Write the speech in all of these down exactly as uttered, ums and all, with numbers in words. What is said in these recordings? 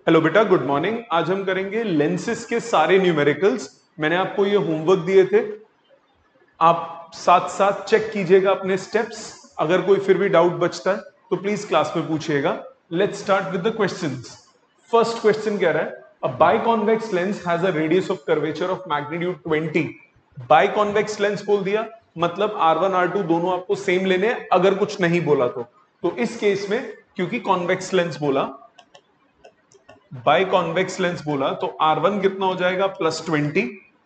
Hello बेटा, good morning. आज हम करेंगे लेंसेज के सारे न्यूमेरिकल्स। मैंने आपको ये होमवर्क दिए थे, आप साथ साथ चेक कीजिएगा अपने स्टेप्स। अगर कोई फिर भी डाउट बचता है तो प्लीज क्लास में पूछिएगा। Let's start with the questions. First question कह रहा है a biconvex lens has a radius of curvature of magnitude twenty. Biconvex lens बोल दिया मतलब आर वन आर टू दोनों आपको सेम लेने हैं, अगर कुछ नहीं बोला तो। तो इस केस में क्योंकि कॉन्वेक्स लेंस बोला, बाई कॉन्वेक्स लेंस बोला, तो आर वन कितना हो जाएगा प्लस ट्वेंटी,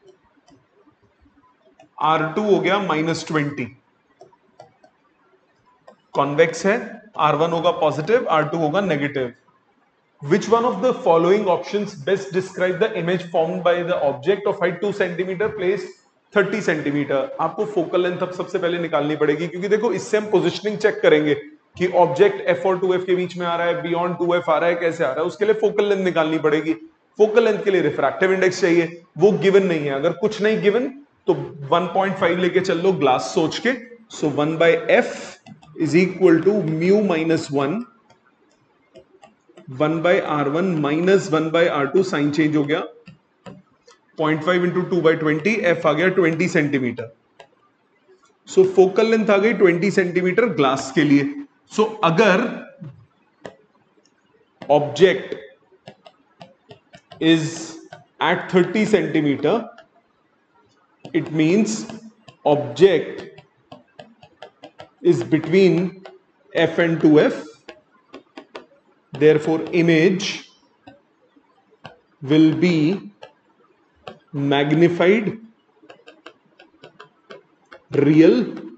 आर टू हो गया माइनस ट्वेंटी। कॉन्वेक्स है, आर वन होगा पॉजिटिव, आर टू होगा negative. Which one of the following options best describe the image formed by the object of height two centimeter place thirty centimeter. आपको focal length अब सबसे पहले निकालनी पड़ेगी, क्योंकि देखो इससे हम पोजिशनिंग चेक करेंगे कि ऑब्जेक्ट एफ और टू एफ के बीच में आ रहा है, बियॉन्ड टू एफ आ रहा है, कैसे आ रहा है। उसके लिए फोकल लेंथ निकालनी पड़ेगी। फोकल लेंथ के लिए रिफ्रैक्टिव इंडेक्स चाहिए, वो गिवन नहीं है। अगर कुछ नहीं गिवन तो वन पॉइंट फाइव लेके चल लो ग्लास सोच के। So one by F is equal to mu minus one, one by R one minus one by R two, sign change हो गया, point five into two by twenty, F आ गया twenty centimetre. So focal length आ गई twenty centimeter glass के लिए। So so, अगर object is at thirty centimeter, it means object is between F and two F, therefore image will be magnified, real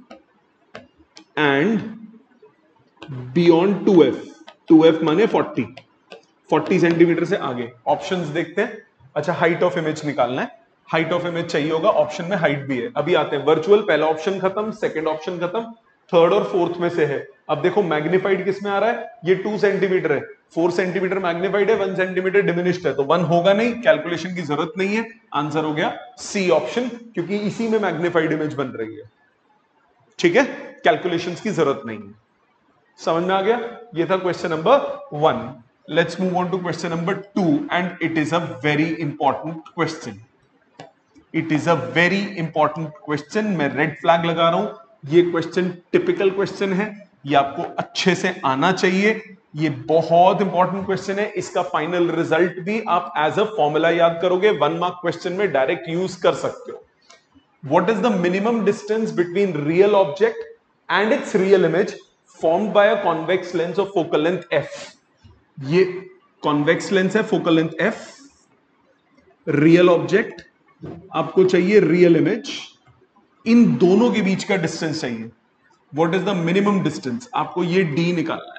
and beyond two F. Two F माने forty, forty centimeter से आगे। Options देखते हैं। अच्छा, height of image निकालना है, height of image चाहिए होगा, ऑप्शन में हाइट भी है। अभी आते हैं वर्चुअल, पहला ऑप्शन खत्म, सेकंड ऑप्शन खत्म, थर्ड और फोर्थ में से है। अब देखो मैग्नीफाइड किस में आ रहा है, ये टू सेंटीमीटर है, फोर सेंटीमीटर मैग्नीफाइड है, वन सेंटीमीटर डिमिनिश्ड है, तो वन होगा नहीं, कैलकुलेशन की जरूरत नहीं है। आंसर हो गया सी ऑप्शन, क्योंकि इसी में मैग्नीफाइड इमेज बन रही है। ठीक है, कैलकुलेशंस की जरूरत नहीं है। समझ में आ गया? ये था question number one. Let's move on to question number two, and it is a very important question. It is a very important question. मैं रेड फ्लैग लगा रहा हूं। ये क्वेश्चन टिपिकल क्वेश्चन है, ये आपको अच्छे से आना चाहिए। ये बहुत इंपॉर्टेंट क्वेश्चन है। इसका फाइनल रिजल्ट भी आप एज अ फॉर्मूला याद करोगे, वन मार्क क्वेश्चन में डायरेक्ट यूज कर सकते हो। What is the minimum distance between real object and its real image formed by a convex lens of focal length F. ये convex lens है, focal length F, real object, आपको चाहिए real image, इन दोनों के बीच का डिस्टेंस चाहिए। What is the minimum distance, आपको ये डी निकालना है।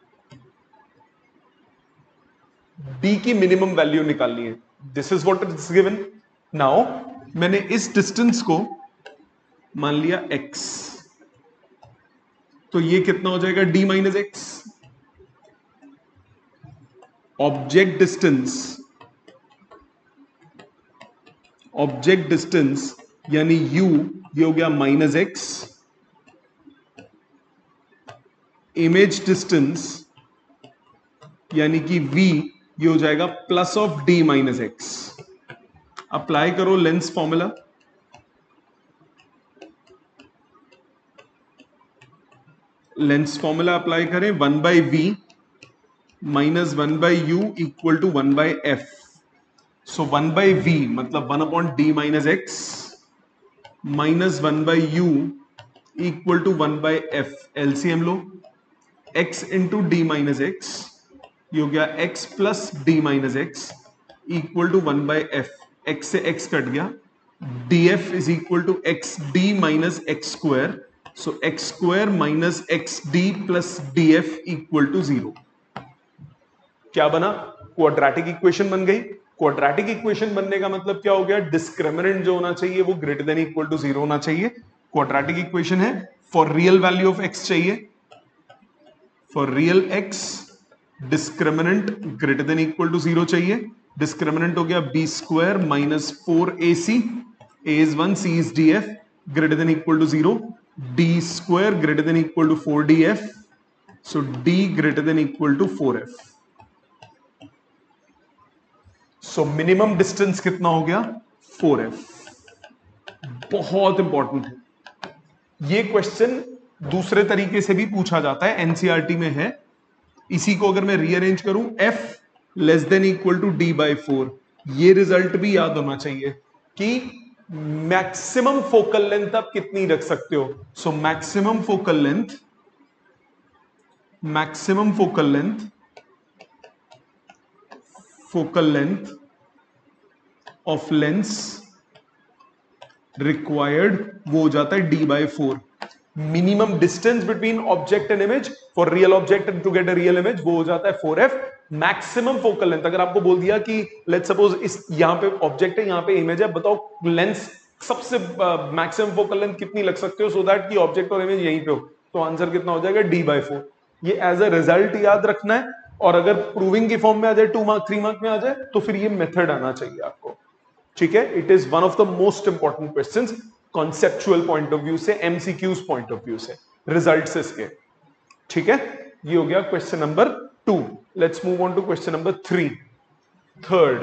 डी की मिनिमम वैल्यू निकालनी है। This is what is given. Now मैंने इस डिस्टेंस को मान लिया एक्स, तो ये कितना हो जाएगा D minus X. Object distance, object distance यानी यू, ये हो गया माइनस एक्स। इमेज डिस्टेंस यानी कि v, ये हो जाएगा plus of d minus X. Apply करो lens formula. Lens formula apply करें, one by we minus one by you equal to one by F. So one by V मतलब one upon D minus X minus one by you equal to one by F. LCM लो, x into D minus X, ये हो गया x plus D minus X equal to one by F. X से x cut गया, D F is equal to X D minus X square. So X square minus X D plus D F equal to zero. क्या बना? Quadratic equation बन गई। Quadratic equation बनने का मतलब क्या हो गया? डिस्क्रिमिनेंट जो होना चाहिए वो greater than equal to zero होना चाहिए। क्वाड्रेटिक इक्वेशन है, for real value of X चाहिए, for real X discriminant greater than equal to zero चाहिए। डिस्क्रिमिनेंट हो गया B square minus four A C, A is one, C is D F, greater than equal to zero. D square greater than equal to four D F, so D greater than equal to four F. So minimum distance कितना हो गया, four F. बहुत important है ये question, दूसरे तरीके से भी पूछा जाता है, एनसीईआरटी में है। इसी को अगर मैं रीअरेंज करूं, F less than equal to D by four, ये रिजल्ट भी याद होना चाहिए कि मैक्सिमम फोकल लेंथ आप कितनी रख सकते हो। So maximum focal length, maximum focal length focal length of lens required, वो हो जाता है D by four. Minimum distance between object and image for real object and to get a real image, वो हो जाता है four F. Maximum focal length, अगर आपको बोल दिया कि लेट्स सपोज इस यहां पे ऑब्जेक्ट है, यहां पे इमेज है, बताओ लेंस सबसे मैक्सिमम फोकल लेंथ कितनी लग सकते हो सो दैट कि ऑब्जेक्ट और इमेज यहीं पे हो, तो आंसर कितना हो जाएगा, डी बाई फोर। ये एज अ रिजल्ट याद रखना है, और अगर प्रूविंग की फॉर्म में आ जाए, टू मार्क थ्री मार्क में आ जाए, तो फिर ये मेथड आना चाहिए आपको। ठीक है, it is one of the most important questions conceptual point of view से, एमसीक्यूज पॉइंट ऑफ व्यू से, रिजल्ट्स इसके। ठीक है, ये हो गया question number two. Let's move on to question number three. Third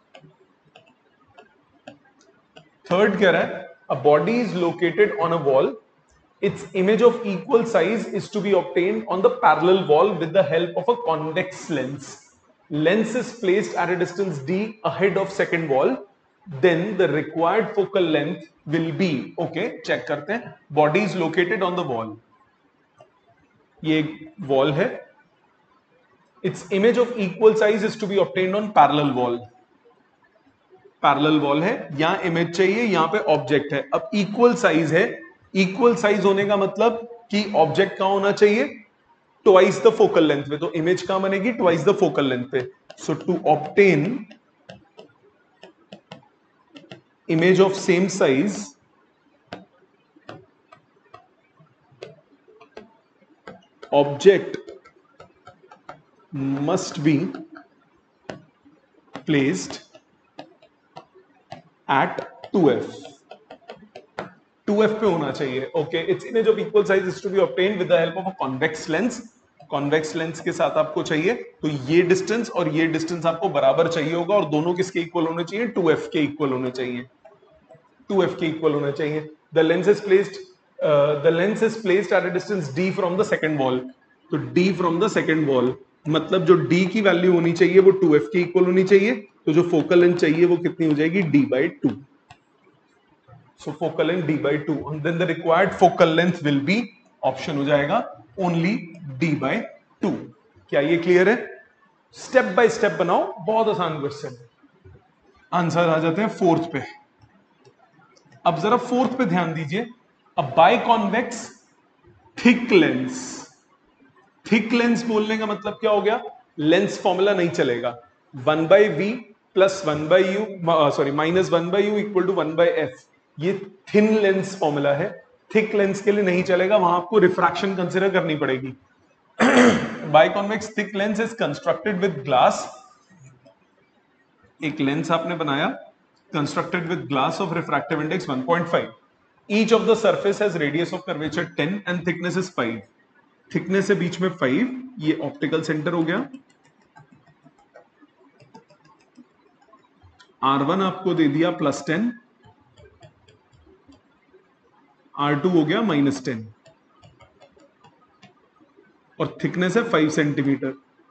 third कह रहा है, a body is located on a wall, its image of equal size is to be obtained on the parallel wall with the help of a convex lens. Lens is placed at a distance d ahead of second wall, then the required focal length will be, okay, check करते हैं, body is located on the wall, ये wall है, its image of equal size is to be obtained on parallel wall, parallel wall है, यहां image चाहिए, यहां पे object है। अब इक्वल साइज है, इक्वल साइज होने का मतलब कि ऑब्जेक्ट कहां होना चाहिए, ट्वाइस द फोकल लेंथ पे, तो इमेज कहां बनेगी, ट्वाइस द फोकल लेंथ पे। So to obtain image of same size, object must be placed at two F, two F पे होना चाहिए। Okay, its image of equal size is to be obtained with the help of a convex lens. Convex lens के साथ आपको चाहिए, तो ये distance और ये डिस्टेंस आपको बराबर चाहिए होगा, और दोनों किसके इक्वल होने चाहिए, टू एफ के इक्वल होने चाहिए, टू एफ के इक्वल होने चाहिए। The lens is placed the lens is placed at a distance d from the second wall, तो d from the second wall मतलब जो d की वैल्यू होनी चाहिए वो टू एफ के इक्वल होनी चाहिए, तो जो फोकल लेंथ चाहिए वो कितनी हो जाएगी, d by two. So focal length d by two, and then the required focal length will be, option हो जाएगा ओनली d बाई टू। क्या ये क्लियर है? स्टेप बाय स्टेप बनाओ, बहुत आसान क्वेश्चन। आंसर आ जाते हैं फोर्थ पे। अब जरा फोर्थ पे ध्यान दीजिए, a biconvex thick lens, thick lens बोलने का मतलब क्या हो गया, लेंस फॉर्मूला नहीं चलेगा, one by V plus one by U, sorry minus one by you equal to one by F, ये थिन लेंस फॉर्मूला है। थिक लेंस के लिए नहीं चलेगा, वहां आपको रिफ्रैक्शन कंसिडर करनी पड़ेगी। Biconvex thick lens is constructed with glass, एक लेंस आपने बनाया, constructed with glass of refractive index one point five, each of the surface has radius of curvature ten and thickness is five, thickness है बीच में five, ये optical centre हो गया। Are one आपको दे दिया प्लस टेन, आर टू हो गया माइनस टेन, और थिकनेस है फाइव सेंटीमीटर।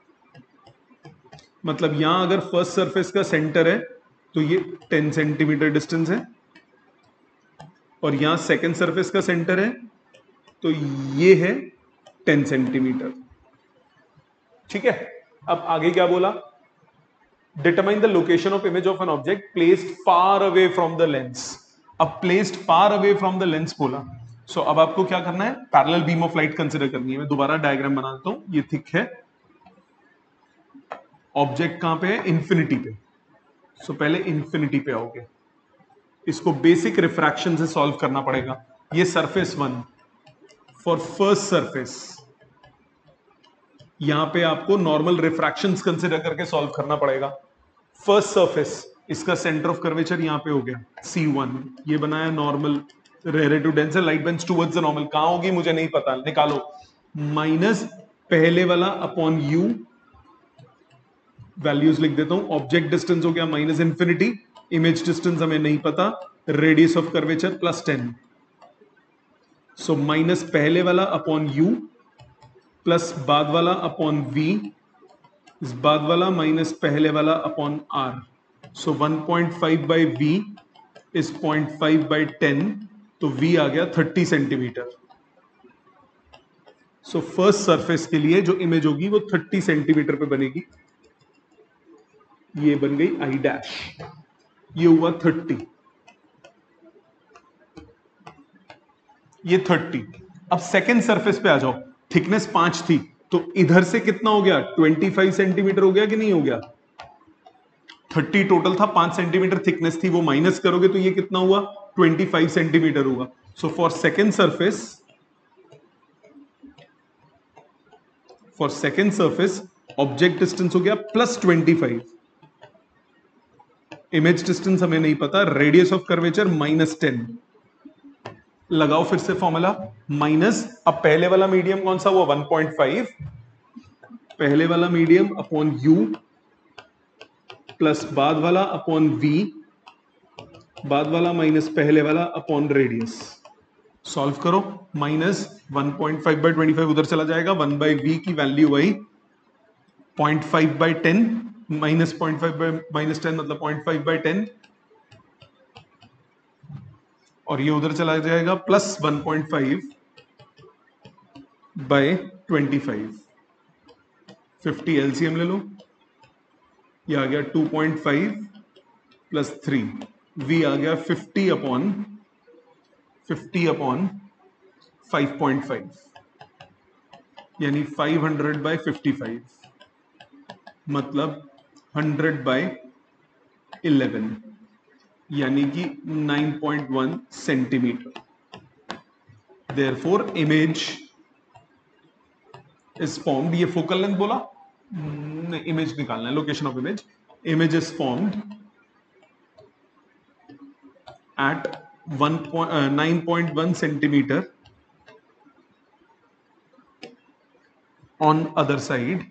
मतलब यहां अगर फर्स्ट सरफेस का सेंटर है तो ये टेन सेंटीमीटर डिस्टेंस है, और यहां सेकेंड सरफेस का सेंटर है तो ये है टेन सेंटीमीटर। ठीक है, अब आगे क्या बोला, determine the location of image of an object placed far away from the lens. अब placed far away from the lens बोला, सो so, अब आपको क्या करना है, parallel beam of light consider करनी है। मैं दोबारा डायग्राम बना देता हूं, ये थिक है, ऑब्जेक्ट कहां पे है, इंफिनिटी पे। सो so, पहले इंफिनिटी पे आओगे, इसको बेसिक रिफ्रैक्शन से सॉल्व करना पड़ेगा। ये surface one, for first surface यहां पे आपको नॉर्मल रिफ्रैक्शंस कंसिडर करके सॉल्व करना पड़ेगा। फर्स्ट सरफेस, इसका सेंटर ऑफ कर्वेचर यहां पे हो गया सी वन, ये बनाया नॉर्मल, रेलेटिव डेंस है, light bends towards the normal, कहां होगी मुझे नहीं पता, निकालो, माइनस पहले वाला अपॉन यू वैल्यूज लिख देता हूं। ऑब्जेक्ट डिस्टेंस हो गया माइनस इंफिनिटी, इमेज डिस्टेंस हमें नहीं पता, radius of curvature plus ten. So minus पहले वाला अपॉन यू प्लस बाद वाला अपॉन वी, इस बाद वाला माइनस पहले वाला upon R. So one point five by we is point five by ten, तो वी आ गया thirty centimetre. So first surface के लिए जो इमेज होगी वो थर्टी सेंटीमीटर पे बनेगी। ये बन गई आई डैश, ये हुआ थर्टी, ये थर्टी। अब सेकेंड सरफेस पे आ जाओ, थिकनेस पांच थी, तो इधर से कितना हो गया, पच्चीस सेंटीमीटर हो गया कि नहीं हो गया? तीस टोटल था, पांच सेंटीमीटर थिकनेस थी, वो माइनस करोगे तो ये कितना हुआ, पच्चीस सेंटीमीटर हुआ। So for second surface, for second surface object distance हो गया प्लस पच्चीस, इमेज डिस्टेंस हमें नहीं पता, radius of curvature minus ten. लगाओ फिर से फॉर्मूला, माइनस, अब पहले वाला मीडियम कौन सा हुआ, वन पॉइंट फाइव, पहले वाला मीडियम अपॉन यू प्लस बाद वाला अपॉन वी, बाद वाला माइनस पहले वाला अपॉन रेडियस। सॉल्व करो, minus one point five by twenty five उधर चला जाएगा, वन बाई वी की वैल्यू वही point five by ten, minus point five by minus ten मतलब पॉइंट फाइव बाई टेन, और ये उधर चला जाएगा plus one point five by twenty five, fifty LCM ले लो, ये आ गया two point five plus three, V आ गया fifty upon fifty upon five point five, यानी five hundred by fifty five, मतलब हंड्रेड बाय इलेवन, यानी कि nine point one centimetre. Therefore image is formed, ये फोकल लेंथ बोला, image निकालना है, location of image, image is formed at one nine point one centimetre on other side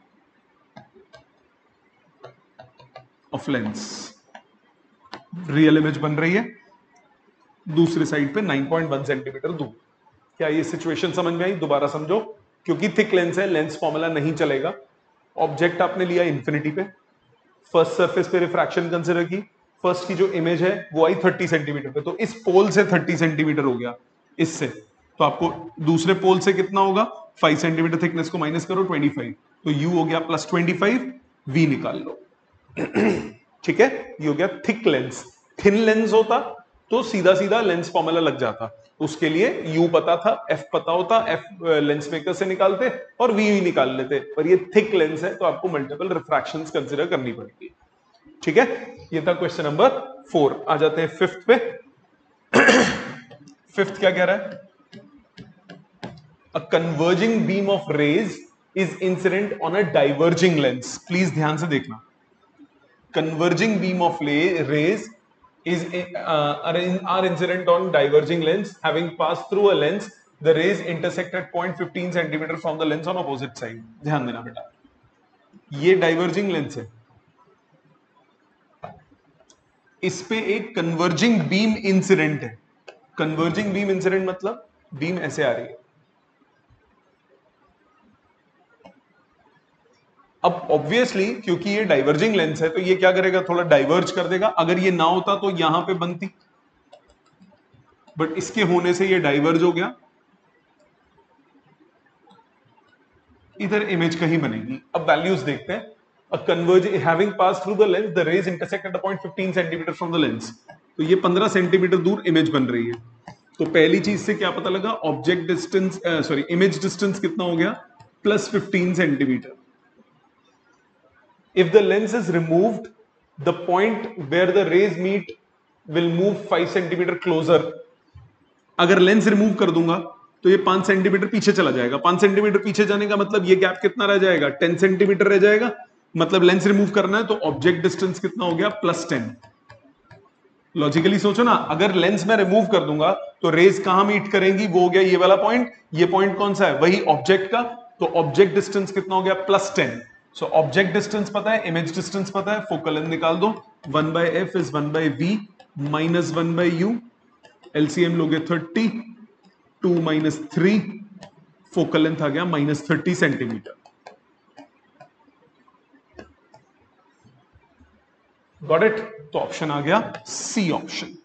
of lens. Real image बन रही है दूसरी साइड पे nine point one centimetre दूर। क्या ये सिचुएशन समझ में आई? दोबारा समझो, क्योंकि थिक लेंस है, लेंस फॉर्मूला नहीं चलेगा। ऑब्जेक्ट आपने लिया इंफिनिटी पे, फर्स्ट सरफेस पे रिफ्रैक्शन कंसीडर की, फर्स्ट की जो इमेज है वो आई थर्टी सेंटीमीटर पे, तो इस पोल से थर्टी सेंटीमीटर हो गया, इससे तो आपको दूसरे पोल से कितना होगा, फाइव सेंटीमीटर, थिकनेस को माइनस करो ट्वेंटी फाइव, तो यू हो गया प्लस ट्वेंटी फाइव, वी निकाल लो। ठीक है, ये हो गया थिक लेंस। थिन लेंस होता तो सीधा सीधा लेंस फॉर्मूला लग जाता, उसके लिए यू पता था, एफ पता होता, एफ लेंस मेकर से निकालते और वी ही निकाल लेते, पर ये थिक लेंस है तो आपको मल्टीपल रिफ्रैक्शंस कंसीडर करनी पड़ेगी। ठीक है, ये था क्वेश्चन नंबर फोर। आ जाते हैं फिफ्थ पे। फिफ्थ क्या कह रहा है? A converging beam of rays is incident on a diverging lens. Please ध्यान से देखना, converging beam of rays is uh, are incident on diverging lens having passed through a lens, the rays intersect at point fifteen centimeter from the lens on opposite side। ध्यान देना बेटा, ये diverging lens है, इस पे एक converging beam incident है। Converging beam incident मतलब बीम ऐसे आ रही है। अब ऑब्वियसली क्योंकि ये डाइवर्जिंग लेंस है तो ये क्या करेगा, थोड़ा डाइवर्ज कर देगा। अगर ये ना होता तो यहां पे बनती, बट इसके होने से ये डाइवर्ज हो गया, इधर इमेज कहीं बनेगी। अब वैल्यूज देखते हैं। A converge having pass through the lens the rays intersect at a point fifteen centimetre from the lens, तो ये पंद्रह सेंटीमीटर दूर इमेज बन रही है। तो पहली चीज से क्या पता लगा, object distance sorry image distance कितना हो गया, plus fifteen centimetre. If the lens is removed, the point where the rays meet will move five centimeter closer. अगर लेंस रिमूव कर दूंगा तो ये पांच सेंटीमीटर पीछे चला जाएगा। पांच सेंटीमीटर पीछे जाने का मतलब ये गैप कितना रह जाएगा, टेन सेंटीमीटर रह जाएगा। मतलब लेंस रिमूव करना है तो ऑब्जेक्ट डिस्टेंस कितना हो गया, प्लस टेन। लॉजिकली सोचो ना, अगर लेंस में रिमूव कर दूंगा तो रेज कहां मीट करेंगी, वो हो गया ये वाला पॉइंट। ये पॉइंट कौन सा है, वही ऑब्जेक्ट का, तो ऑब्जेक्ट डिस्टेंस कितना हो गया, plus ten. So object distance पता है, इमेज डिस्टेंस पता है, फोकल लेंथ निकाल दो। One by F is one by v minus one by u, LCM लोगे thirty, two minus three, focal length आ गया minus thirty centimetre. Got it? तो ऑप्शन आ गया सी ऑप्शन।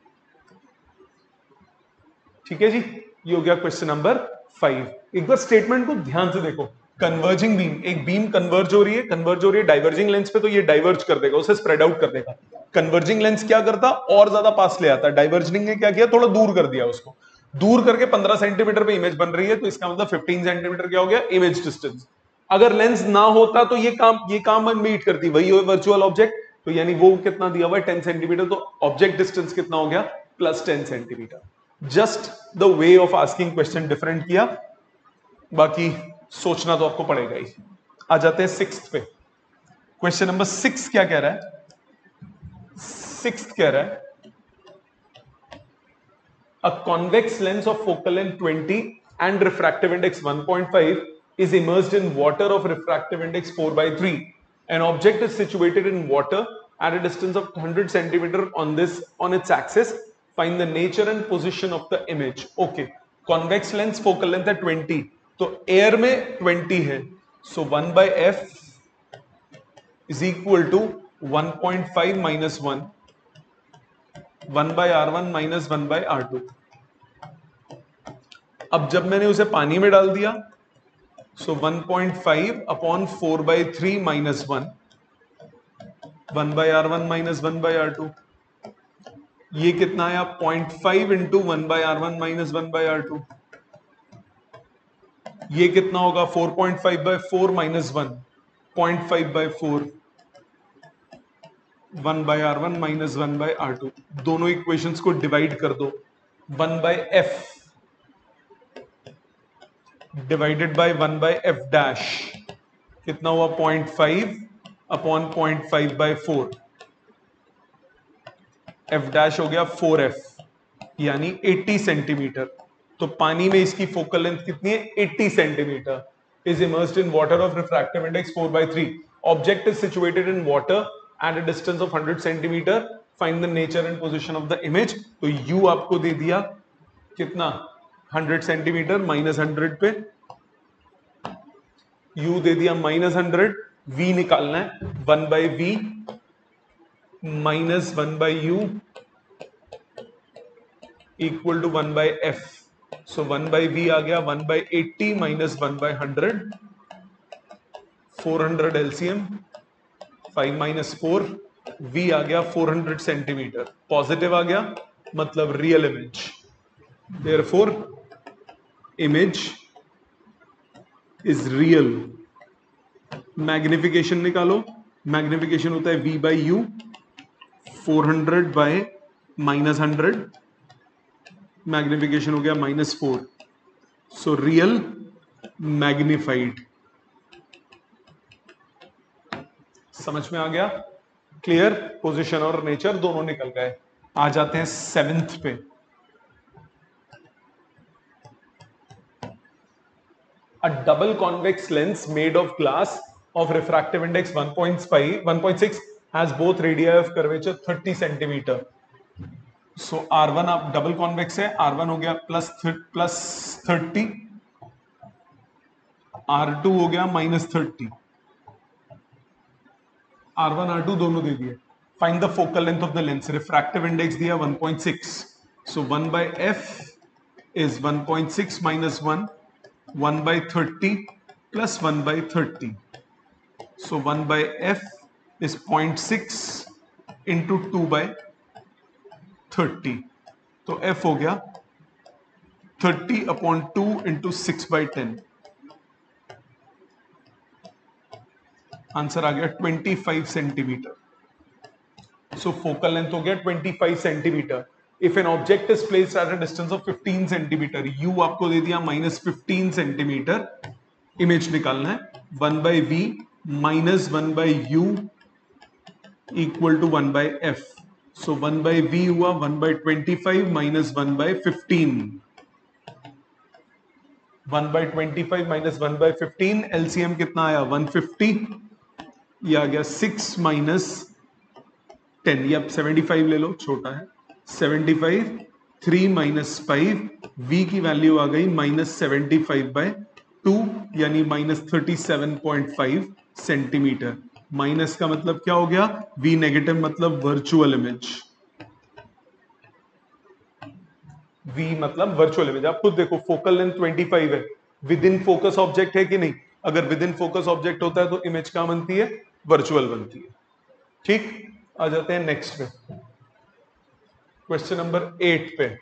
ठीक है जी, ये हो गया क्वेश्चन नंबर फाइव। एक बार स्टेटमेंट को ध्यान से देखो। कन्वर्जिंग बीम, एक बीम कन्वर्ज हो रही है, कन्वर्ज हो रही है डाइवर्जिंग लेंस पे, तो ये डाइवर्ज कर देगा, उसे स्प्रेड आउट कर देगा। कन्वर्जिंग लेंस क्या करता? और ज्यादा पास ले आता। डाइवर्जिंग ने क्या किया? थोड़ा दूर कर दिया उसको। दूर करके पंद्रह सेंटीमीटर पे इमेज बन रही है, तो इसका मतलब फिफ्टीन सेंटीमीटर क्या हो गया? Image distance. अगर लेंस ना होता तो ये काम ये काम मीट करती, वही वर्चुअल ऑब्जेक्ट, तो यानी वो कितना दिया हुआ है? टेन सेंटीमीटर, तो ऑब्जेक्ट डिस्टेंस कितना हो गया? Plus ten centimetre. Just the way of asking question different किया, बाकी सोचना तो आपको पड़ेगा ही। आ जाते हैं सिक्स्थ पे। क्वेश्चन नंबर सिक्स क्या कह रहा है? सिक्स्थ कह रहा है a convex lens of focal length twenty and refractive index one point five is immersed in water of refractive index four by three. An object is situated in water at a distance of one hundred centimeter on this on its axis. Find the nature and position of the image. Okay, convex lens focal length है twenty, तो air में twenty है, so one by f is equal to one point five minus one, one by R one minus one by R two. अब जब मैंने उसे पानी में डाल दिया, so one point five upon four by three minus one, one by R one minus one by R two. ये कितना आया? Point five into one by R one minus one by R two. ये कितना होगा? Four point five by four minus one, point five by four, one by R one minus one by R two. दोनों equations divide divide कर दो। One by f divided by one by f dash कितना हुआ? Point five upon point five by four, f dash हो गया four F, यानी अस्सी centimetre. तो पानी में इसकी फोकल लेंथ कितनी है? अस्सी centimetre. Is immersed in water of refractive index four by three. Object is situated in water at a distance of hundred centimetre. Find the nature and position of the image. तो u आपको दे दिया कितना? Hundred centimetre, minus hundred पे u दे दिया minus hundred, v निकालना है, one by we minus one by you equal to one by F. So one by we आ गया one by eighty minus one by hundred, four hundred LCM, five minus four, v आ गया four hundred centimetre, positive आ गया, मतलब real image. Therefore image is real. Magnification निकालो। Magnification होता है v by u, four hundred by minus hundred, magnification हो गया minus four, so real magnified. समझ में आ गया? क्लियर? पोजीशन और नेचर दोनों निकल गए। आ जाते हैं सेवेंथ पे। A double convex lens made of glass of refractive index one point five, one point six has both radii of curvature thirty centimeter. So R one आप डबल कॉन्वेक्स है, R one हो गया plus plus thirty, R two हो गया minus thirty, R one R two दोनों दे दिए। Find the focal length of the lens. Refractive index दिया one point six, so one by F is one point six minus one, one by thirty plus one by thirty. So one by F is zero point six into two by thirty. तो F हो गया thirty upon two into six by ten. Answer आ गया twenty five centimetre. So focal length हो गया twenty five centimetre. If an object is placed at a distance of fifteen centimetre, u आपको दे दिया माइनस फिफ्टीन सेंटीमीटर, इमेज निकालना है. One by we minus one by you equal to one by F. So one by we हुआ one by twenty five minus one by fifteen. One by twenty five minus one by fifteen, LCM कितना आया one fifty, ये आ गया six minus ten, ये अब seventy five ले लो, छोटा है seventy five, three minus five, v की वैल्यू आ गई minus seventy five by two, यानी minus thirty seven point five centimetre. Minus का मतलब क्या हो गया, वी नेगेटिव मतलब वर्चुअल इमेज, वी मतलब वर्चुअल इमेज। आप खुद देखो फोकल लेंथ ट्वेंटी फाइव है, विद इन फोकस ऑब्जेक्ट है कि नहीं, अगर विद इन फोकस ऑब्जेक्ट होता है तो इमेज क्या बनती है, वर्चुअल बनती है। ठीक, आ जाते हैं नेक्स्ट पे, क्वेश्चन नंबर एट पे।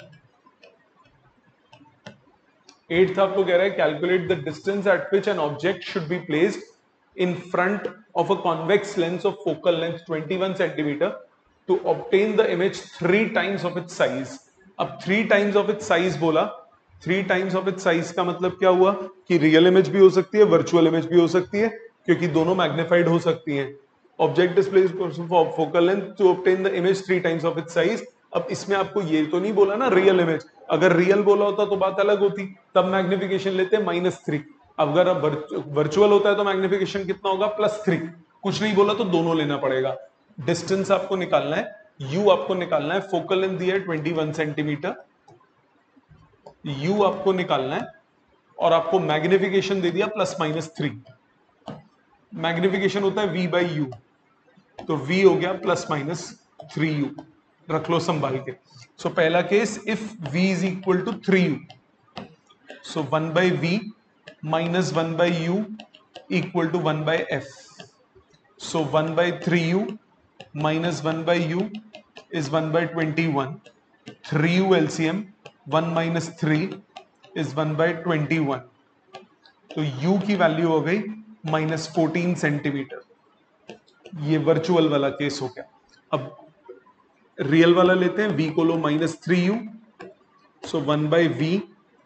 एट आपको कह रहा है calculate the distance at which an object should be placed in front of a convex lens of focal length twenty one centimeter to obtain the image three times of its size। अब three times of its size बोला, three times of its size का मतलब क्या हुआ कि real image भी हो सकती है, वर्चुअल इमेज भी हो सकती है, क्योंकि दोनों मैग्निफाइड हो सकती हैं। Object is placed for focal length to obtain the image three times of its size. अब इसमें आपको ये तो नहीं बोला ना रियल इमेज, अगर रियल बोला होता तो बात अलग होती, तब मैग्निफिकेशन लेते माइनस थ्री। अगर अब वर्चुअल होता है तो मैग्निफिकेशन कितना होगा, प्लस थ्री। कुछ नहीं बोला तो दोनों लेना पड़ेगा। डिस्टेंस आपको निकालना है, यू आपको निकालना है, फोकल लेंथ दिया है ट्वेंटी वन सेंटीमीटर, यू आपको निकालना है, और आपको मैग्निफिकेशन दे दिया प्लस माइनस थ्री। मैग्निफिकेशन होता है वी बाई यू, तो v हो गया प्लस माइनस थ्री यू, रख लो संभाल के। सो so, पहला case, if v is equal to three u, so one by we minus one by you equal to one by F. So one by three u minus one by u is one by twenty one, three u LCM, one minus three is one by twenty one, तो u की value हो गई minus fourteen centimetre. ये virtual वाला case हो गया। अब real वाला लेते हैं, v को लो minus three u, so one by we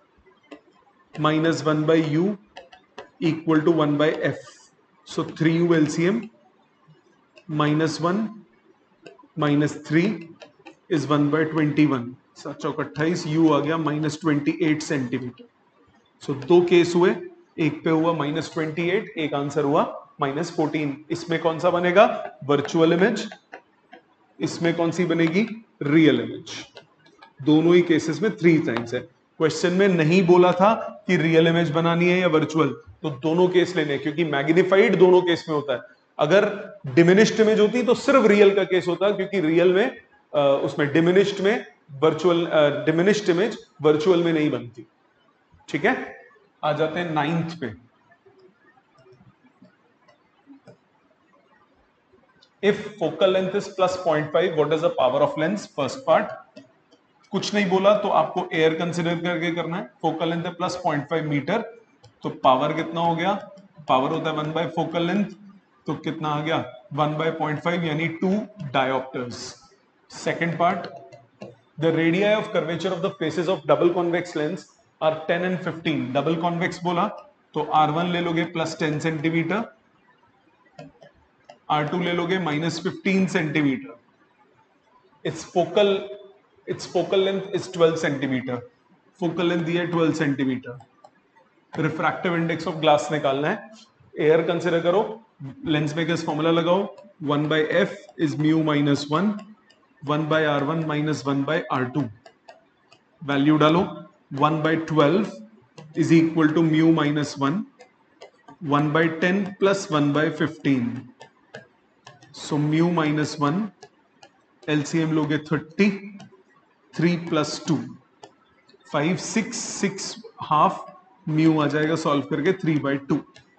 minus one by you equal to one by F. So three u LCM, minus one minus three is one by twenty one, सात चौक अट्ठाईस, u आ गया minus twenty eight centimetre. So दो case हुए, एक पे हुआ माइनस ट्वेंटी एट, एक आंसर हुआ माइनस फोर्टीन। इसमें कौन सा बनेगा, वर्चुअल इमेज, इसमें कौन सी बनेगी, रियल इमेज। दोनों ही केसेस में थ्री टाइम्स है। क्वेश्चन में नहीं बोला था कि रियल इमेज बनानी है या वर्चुअल, तो दोनों केस लेने, क्योंकि मैग्निफाइड दोनों केस में होता है। अगर डिमिनिश्ड इमेज होती तो सिर्फ रियल का केस होता, क्योंकि रियल में आ, उसमें डिमिनिश्ड में वर्चुअल, डिमिनिश्ड इमेज वर्चुअल में नहीं बनती। ठीक है, आ जाते हैं नाइन्थ पे। If focal length is plus point five, what is the power of lens, first part. कुछ नहीं बोला तो आपको एयर कंसिडर करके करना है। फोकल लेंथ है प्लस पॉइंट फाइव मीटर, तो पावर कितना हो गया, पावर होता है वन बाय फोकल लेंथ, तो कितना आ गया वन बाय पॉइंट फाइव, यानी two dioptres. Second part, the radii of curvature of the faces of double convex lens are ten and fifteen. Double convex बोला तो आर वन ले लोगे plus ten centimetre, R two ले लोगे minus fifteen centimetre. Its focal its focal length is twelve centimetre, focal length दी है twelve centimetre. Refractive index of glass निकालना है, एयर कंसिडर करो, लेंस मेकर्स फॉर्मूला लगाओ, one by F is mu minus one, one by R one minus one by R two. Value डालो, one by twelve is equal to mu minus one, one by ten plus one by fifteen, so mu minus one, LCM लोगे thirty, three plus two five, six, six half, mu आ जाएगा solve करके three by two.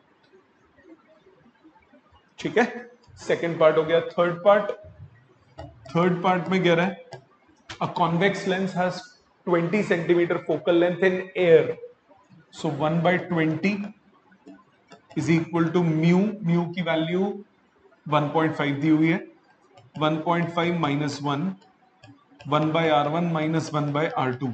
ठीक है, second part हो गया। Third part, third part में कह रहा है a convex lens has twenty centimetre focal length in air, so one by twenty is equal to mu, mu की वैल्यू वन पॉइंट फाइव दी हुई है, one point five minus one, one by R one minus one by R two,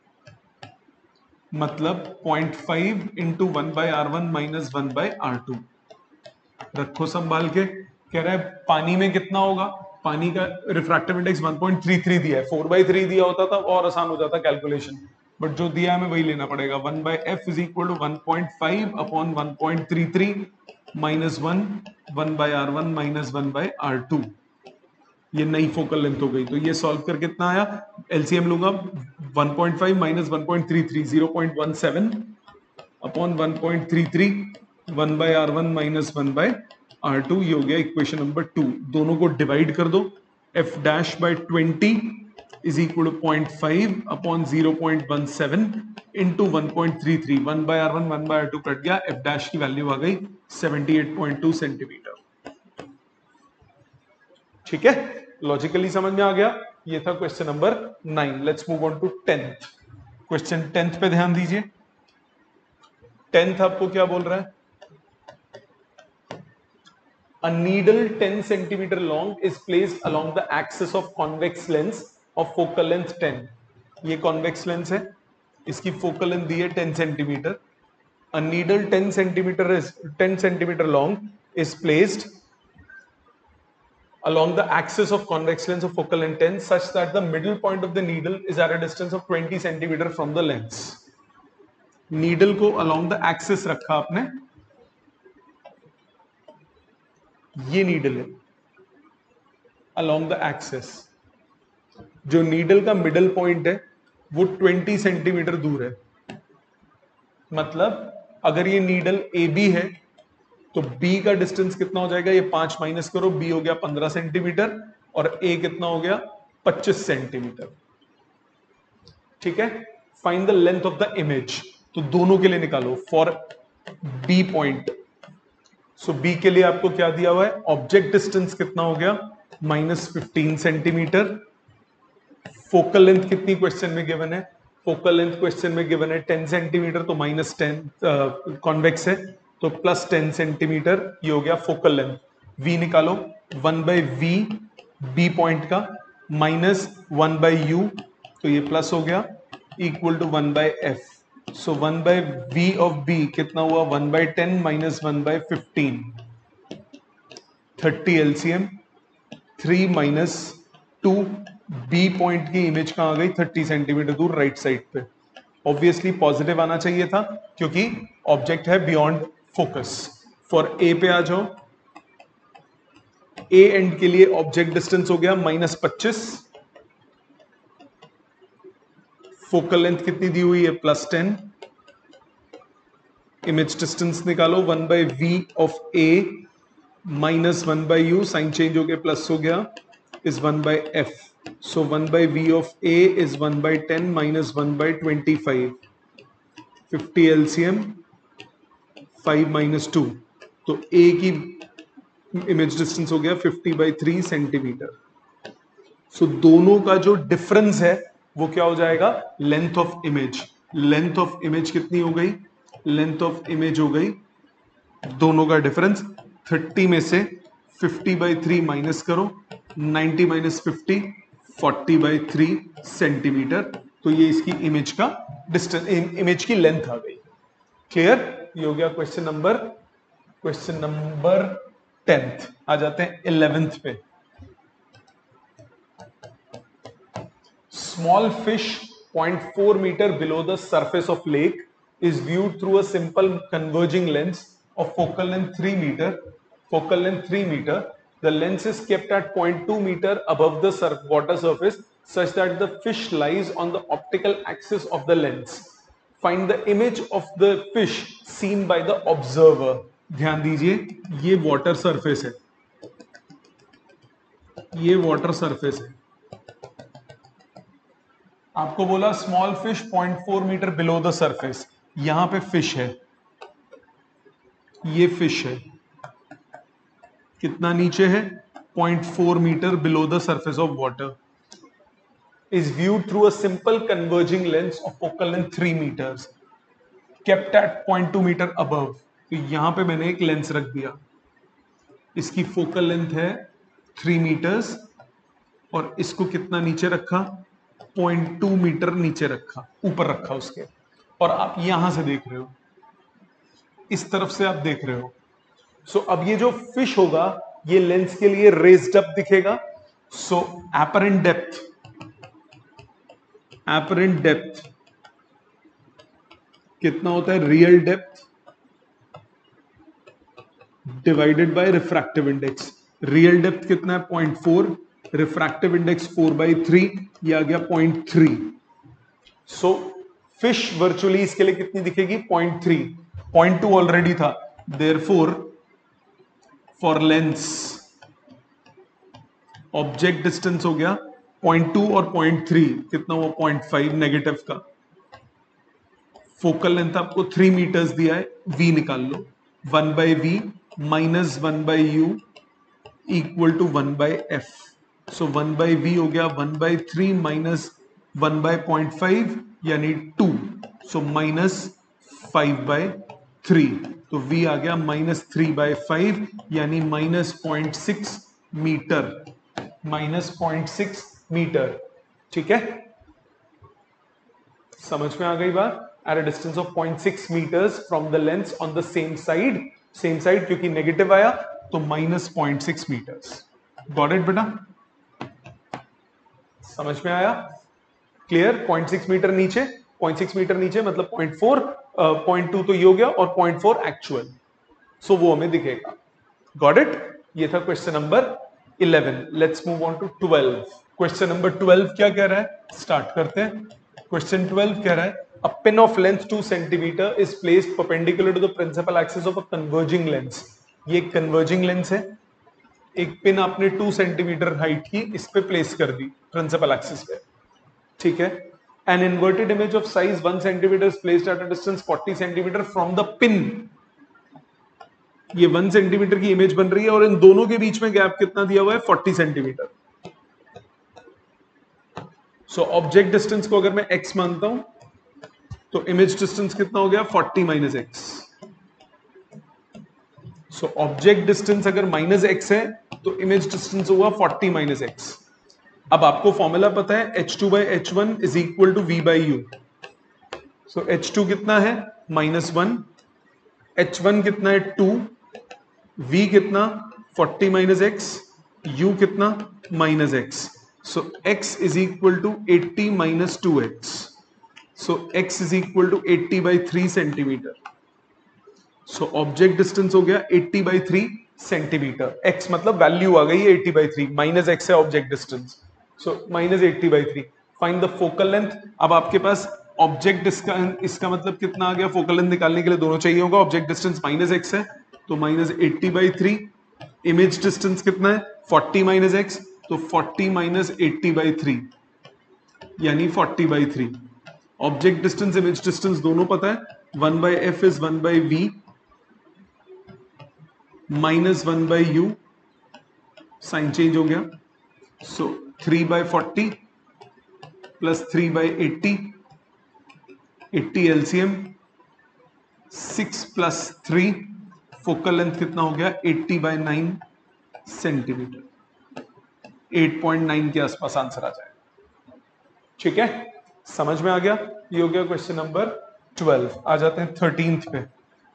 मतलब point five into one by R one minus one by R two. रखो संभाल के। कह रहा है पानी में कितना होगा, पानी का refractive index one point three three दिया है, फोर बाई थ्री दिया होता था और आसान हो जाता कैलकुलेशन। बट जो दिया है हमें वही लेना पड़ेगा। One by F is equal to one point five upon one point three three minus one, one by R one minus one by R two. ये नई फोकल लेंथ हो गई। तो ये सॉल्व कर कितना आया, एलसीएम लूंगा one point five minus one point three three, zero point one seven upon one point three three, one by R one minus one by R two. ये हो गया इक्वेशन नंबर टू। दोनों को divide कर दो, F dash by twenty is equal to point five upon zero point one seven into one point three three, one by R one one by R two cut गया, F dash की value आ गई seventy eight point two centimetre. ठीक है, logically समझ में आ गया। ये था question number nine. Let's move on to tenth. Question tenth पे ध्यान दीजिए। टेंथ आपको क्या बोल रहा है, a needle ten centimeter long is placed along the axis of convex lens of focal length ten। ये convex lens है, इसकी focal length दी है ten centimeter। a needle ten centimeter is ten centimeter long is placed along the axis of convex lens of focal length ten such that the middle point of the needle is at a distance of twenty centimeter from the lens। needle को along the axis रखा आपने, ये needle है along the axis. जो needle का middle point है वो twenty centimetre दूर है। मतलब अगर ये नीडल ए बी है तो बी का डिस्टेंस कितना हो जाएगा, ये पांच माइनस करो, बी हो गया पंद्रह सेंटीमीटर और ए कितना हो गया पच्चीस सेंटीमीटर। ठीक है, find the length of the image. तो दोनों के लिए निकालो for B point. So B के लिए आपको क्या दिया हुआ है, ऑब्जेक्ट डिस्टेंस कितना हो गया minus fifteen centimetre. Focal length कितनी क्वेश्चन में गिवन है, फोकल लेंथ क्वेश्चन में गिवन है टेन सेंटीमीटर, तो माइनस टेन कॉन्वेक्स है तो प्लस टेन सेंटीमीटर। ये हो गया फोकल लेंथ। वी निकालो, one by V B point का माइनस वन बाई यू, तो ये प्लस हो गया, equal to one by F. So one by V of B कितना हुआ, one by ten minus one by fifteen, thirty LCM, three minus two. B point की image कहां आ गई, थर्टी सेंटीमीटर दूर राइट साइड पे। ऑब्वियसली पॉजिटिव आना चाहिए था क्योंकि ऑब्जेक्ट है बियॉन्ड फोकस। फॉर ए पे आ जाओ, ए एंड के लिए ऑब्जेक्ट डिस्टेंस हो गया माइनस पच्चीस, फोकल लेंथ कितनी दी हुई है प्लस टेन। इमेज डिस्टेंस निकालो, one by V of A minus one by U, sign change हो गया प्लस हो गया, is one by F. So one by V of A is one by ten minus one by twenty five, fifty LCM, five minus two, तो A की image distance हो गया fifty by three centimetre. So दोनों का जो difference है वो क्या हो जाएगा, length of image. Length of image कितनी हो गई, लेंथ ऑफ इमेज हो गई दोनों का डिफरेंस, थर्टी में से फिफ्टी बाई थ्री माइनस करो, ninety minus fifty, forty by three centimetre. तो ये इसकी इमेज का डिस्टेंस, इमेज की लेंथ आ गई। क्लियर, ये हो गया question number question number tenth. आ जाते हैं इलेवेंथ पे। Small fish zero point four meter below the surface of lake is viewed through a simple converging lens of focal length three meter. Focal length three meter. The lens is kept at zero point two meter above the sur water surface such that the fish lies on the optical axis of the lens. Find the image of the fish seen by the observer. ध्यान दीजिए, ये water surface है, ये water surface है। आपको बोला small fish zero point four metre below the surface, यहां पे फिश है, ये फिश है, कितना नीचे है, zero point four metre below the surface of water, is viewed through a simple converging lens of focal length three meters, kept at zero point two metre above. तो यहां पे मैंने एक लेंस रख दिया, इसकी फोकल लेंथ है three metres और इसको कितना नीचे रखा, zero point two मीटर नीचे रखा, ऊपर रखा उसके, और आप यहां से देख रहे हो, इस तरफ से आप देख रहे हो। सो so, अब ये जो फिश होगा ये लेंस के लिए रेज्ड अप दिखेगा। So apparent depth, apparent depth कितना होता है real depth divided by refractive index. Real depth कितना है point four, refractive index four by three, ये आ गया point three. So fish virtually इसके लिए कितनी दिखेगी point three, point two already था, therefore for lens object distance हो गया पॉइंट टू और पॉइंट थ्री कितना हुआ पॉइंट फाइव नेगेटिव का। फोकल लेंथ आपको थ्री मीटर्स दिया है, v निकाल लो, one by we minus one by you equal to one by F. So one by we हो गया one by three minus one by point five यानी two, so minus five by three, तो v आ गया minus three by five यानी minus point six metre, minus point six metre. ठीक है, समझ में आ गई बात। At a distance of point six metres from the lens on the same side, same side क्योंकि नेगेटिव आया तो minus point six metres. Got it बेटा, समझ में आया, क्लियर। पॉइंट सिक्स मीटर नीचे, पॉइंट सिक्स मीटर नीचे मतलब पॉइंट फोर, पॉइंट टू तो ये हो गया और पॉइंट फोर एक्चुअल, सो वो हमें दिखेगा। गॉट इट, ये था question number eleven. Let's move on to twelve. Question number twelve क्या कह रहा है, स्टार्ट करते हैं। क्वेश्चन ट्वेल्व कह रहा है a pin of length two centimetre is placed perpendicular to the principal axis of a converging lens. ये कन्वर्जिंग लेंस है, एक पिन आपने टू सेंटीमीटर हाइट की इस पे प्लेस कर दी प्रिंसिपल एक्सिस पे, ठीक है। An inverted image of size one centimetre is placed at a distance forty centimetre from the pin. ये वन सेंटीमीटर की इमेज बन रही है और इन दोनों के बीच में गैप कितना दिया हुआ है forty centimetre. So object distance को अगर मैं x मानता हूं तो इमेज डिस्टेंस कितना हो गया forty minus X. So object distance अगर माइनस एक्स है तो इमेज डिस्टेंस हुआ फोर्टी माइनस एक्स। अब आपको फॉर्मूला पता है H two by H one is equal to we by you. So H two कितना है माइनस वन, एच वन कितना है टू, v कितना फोर्टी माइनस एक्स, u कितना minus X. So x is equal to eighty minus two X, so x is equal to eighty by three centimetre. So object distance हो गया eighty by three centimetre. x मतलब value आ गई है eighty by three, minus X है object distance, so minus eighty by three. Find the focal length. अब आपके पास object इसका इसका मतलब कितना आ गया, फोकल लेंथ निकालने के लिए दोनों चाहिए होगा। ऑब्जेक्ट डिस्टेंस माइनस एक्स है तो minus eighty by three, image distance कितना है फोर्टी माइनस एक्स, तो forty minus eighty by three यानी forty by three. Object distance image distance दोनों पता है, one by F is one by we minus one by U, sign change हो गया। So three by forty plus three by eighty, eighty LCM, six plus three, focal length कितना हो गया eighty by nine centimetre, eight point nine के आसपास answer आ जाएगा। ठीक है, समझ में आ गया। ये हो गया क्वेश्चन नंबर ट्वेल्व। आ जाते हैं थर्टींथ पे।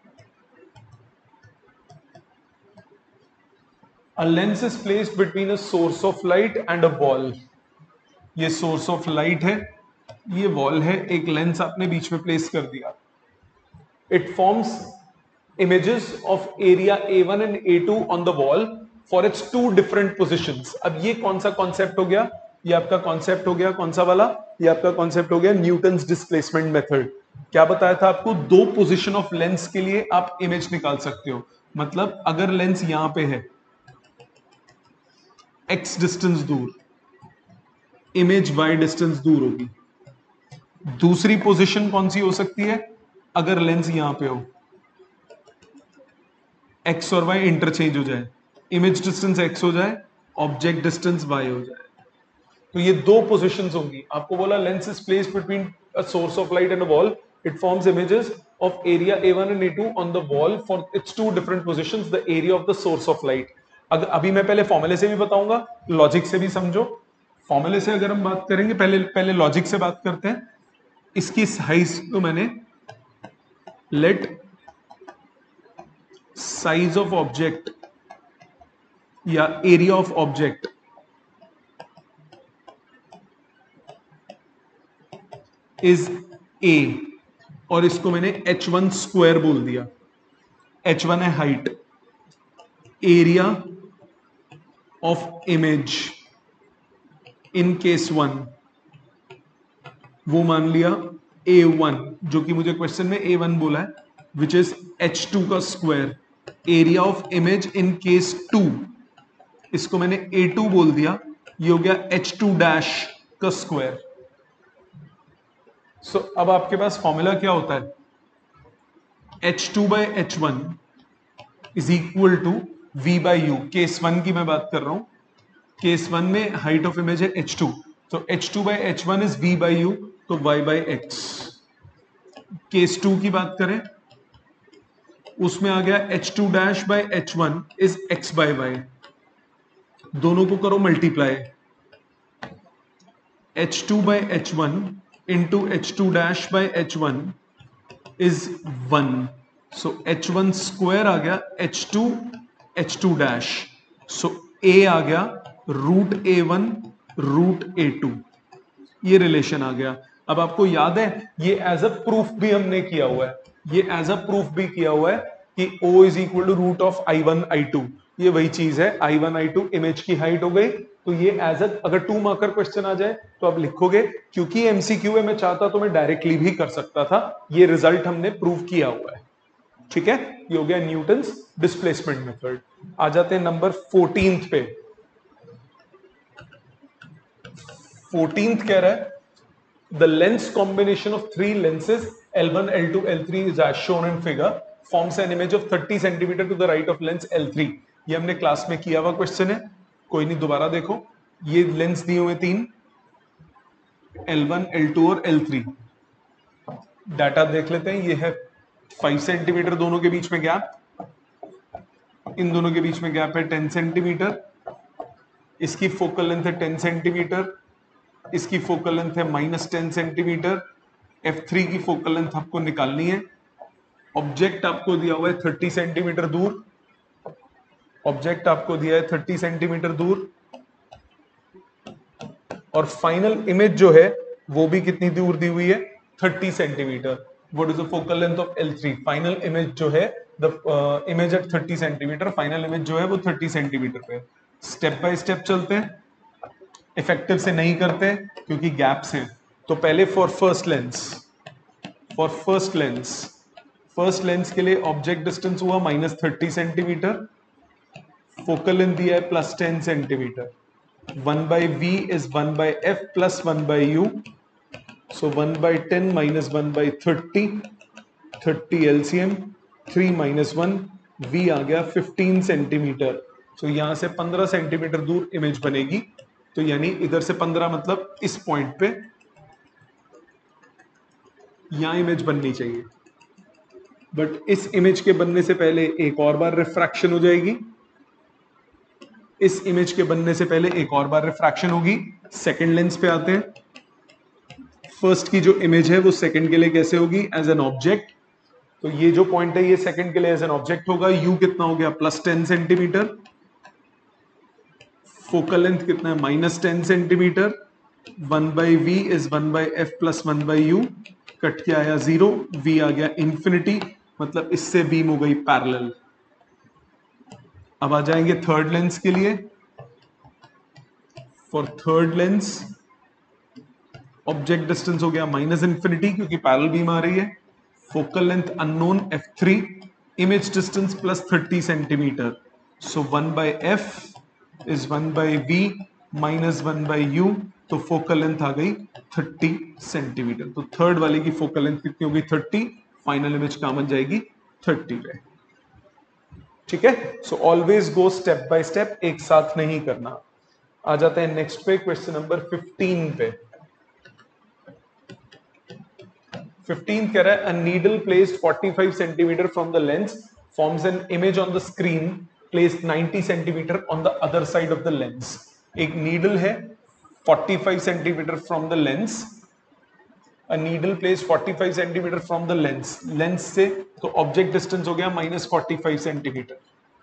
A lens is placed between a source of light and a wall. ये सोर्स ऑफ लाइट है, ये वॉल है, एक लेंस आपने बीच में प्लेस कर दिया। It forms images of area A one and A two on the wall for its two different positions. अब ये कौन सा कॉन्सेप्ट हो गया, ये आपका कॉन्सेप्ट हो गया कौन सा वाला, ये आपका कॉन्सेप्ट हो गया न्यूटन्स डिस्प्लेसमेंट मेथड। क्या बताया था आपको, दो पोजीशन ऑफ लेंस के लिए आप इमेज निकाल सकते हो। मतलब अगर लेंस यहां पे है x डिस्टेंस दूर, इमेज y डिस्टेंस दूर होगी। दूसरी पोजीशन कौन सी हो सकती है, अगर लेंस यहां पे हो, x और y इंटरचेंज हो जाए, इमेज डिस्टेंस x हो जाए, ऑब्जेक्ट डिस्टेंस y हो जाए, तो ये दो पोजीशंस होंगी। आपको बोला lens is placed between a source of light and a wall, it forms images of area A one and A two on the wall for its two different positions, the area of the source of light. अगर अभी मैं पहले फॉर्मूले से भी बताऊंगा, logic से भी समझो। फॉर्मूले से अगर हम बात करेंगे, पहले पहले लॉजिक से बात करते हैं। इसकी साइज तो मैंने लेट साइज ऑफ ऑब्जेक्ट या area of object is A और इसको मैंने एच वन स्क्वायर बोल दिया। एच वन है height, area of image in case one वो मान लिया ए वन, जो कि मुझे क्वेश्चन में ए वन बोला है, विच इज एच टू का square. Area of image in case two, इसको मैंने ए टू बोल दिया, ये हो गया एच टू डैश का स्क्वायर। सो अब आपके पास फॉर्मूला क्या होता है, H two by H one is equal to we by U. Case one की मैं बात कर रहा हूं, केस वन में हाइट ऑफ इमेज है एच टू, तो H two by H one is V by you, तो y by X. Case two की बात करें, उसमें आ गया H two dash by H one is X by Y, दोनों को करो multiply, H two by H one into H two dash by H one is one, so H one square आ गया H two H two dash, so A आ गया root A one root A two, ये relation आ गया। अब आपको याद है ये एज अ प्रूफ भी हमने किया हुआ है, ये एज अ प्रूफ भी किया हुआ है कि O is equal to root of I one I two, ये वही चीज है, I one I two image की हाइट हो गई, तो ये एज अ अगर टू मार्कर क्वेश्चन आ जाए तो आप लिखोगे, क्योंकि एमसीक्यू है मैं चाहता तो मैं डायरेक्टली भी कर सकता था, ये रिजल्ट हमने प्रूव किया हुआ है। ठीक है, ये हो गया न्यूटन्स डिस्प्लेसमेंट मेथड। आ जाते हैं नंबर फोर्टीन्थ पे। फोर्टीन्थ कह रहा है the lens combination of three lenses L one, L two, L three is as shown in figure forms an image of thirty centimeter to the right of lens L three। ये हमने class में किया हुआ question है, कोई नहीं दोबारा देखो। ये लेंस दिए हुए तीन, L one, L two और L three। डाटा देख लेते हैं, ये है फाइव सेंटीमीटर दोनों के बीच में गैप, इन दोनों के बीच में गैप है टेन सेंटीमीटर, इसकी फोकल लेंथ है टेन सेंटीमीटर, इसकी फोकल लेंथ है minus ten centimetre, F three की फोकल लेंथ आपको निकालनी है। ऑब्जेक्ट आपको दिया हुआ है थर्टी सेंटीमीटर दूर, ऑब्जेक्ट आपको दिया है थर्टी सेंटीमीटर दूर, और फाइनल इमेज जो है वो भी कितनी दूर दी हुई है, thirty centimetre. What is the focal length of L three? Final image जो है, the image at thirty centimetre, final image जो है वो थर्टी सेंटीमीटर पे। स्टेप बाय स्टेप चलते हैं, इफेक्टिव से नहीं करते क्योंकि गैप्स हैं। तो पहले for first lens, for first lens first lens के लिए ऑब्जेक्ट डिस्टेंस हुआ minus thirty centimetre, focal length दिया है plus ten centimetre, one by we is one by F plus one by you, so one by ten minus one by thirty, thirty LCM, three minus one, v आ गया fifteen centimetre. सो यहां से पंद्रह सेंटीमीटर दूर image बनेगी, तो यानी इधर से पंद्रह मतलब इस पॉइंट पे यहां इमेज बननी चाहिए। बट इस इमेज के बनने से पहले एक और बार रिफ्रैक्शन हो जाएगी, इस इमेज के बनने से पहले एक और बार रिफ्रैक्शन होगी। सेकंड लेंस पे आते हैं, फर्स्ट की जो इमेज है वो सेकंड के लिए कैसे होगी, एज एन ऑब्जेक्ट। तो ये जो पॉइंट है ये सेकंड के लिए एज एन ऑब्जेक्ट होगा। यू कितना हो गया, plus ten centimetre, focal length कितना है, minus ten centimetre, one by we is one by F plus one by u, cut के आया जीरो, वी आ गया इंफिनिटी, मतलब इससे बीम हो गई पैरेलल। अब आ जाएंगे थर्ड लेंस के लिए। For third lens object distance हो गया माइनस इंफिनिटी क्योंकि पैरेलल बीम आ रही है, focal length unknown f three, image distance plus thirty centimetre, so one by F is one by we minus one by you, तो focal length आ गई thirty centimetre. तो थर्ड वाले की फोकल लेंथ कितनी होगी, थर्टी, फाइनल इमेज कहां बन जाएगी, थर्टी पे। ठीक है, so always go step by step, एक साथ नहीं करना। आ जाते हैं नेक्स्ट पे, क्वेश्चन नंबर फिफ्टीन पे। फिफ्टीन कह रहा है, a needle placed forty-five centimeter from the lens forms an image on the screen placed ninety centimeter on the other side of the lens। एक नीडल है forty-five centimeter from the lens, a needle placed forty-five centimeter from the lens, lens से तो object distance हो गया minus forty five centimetre,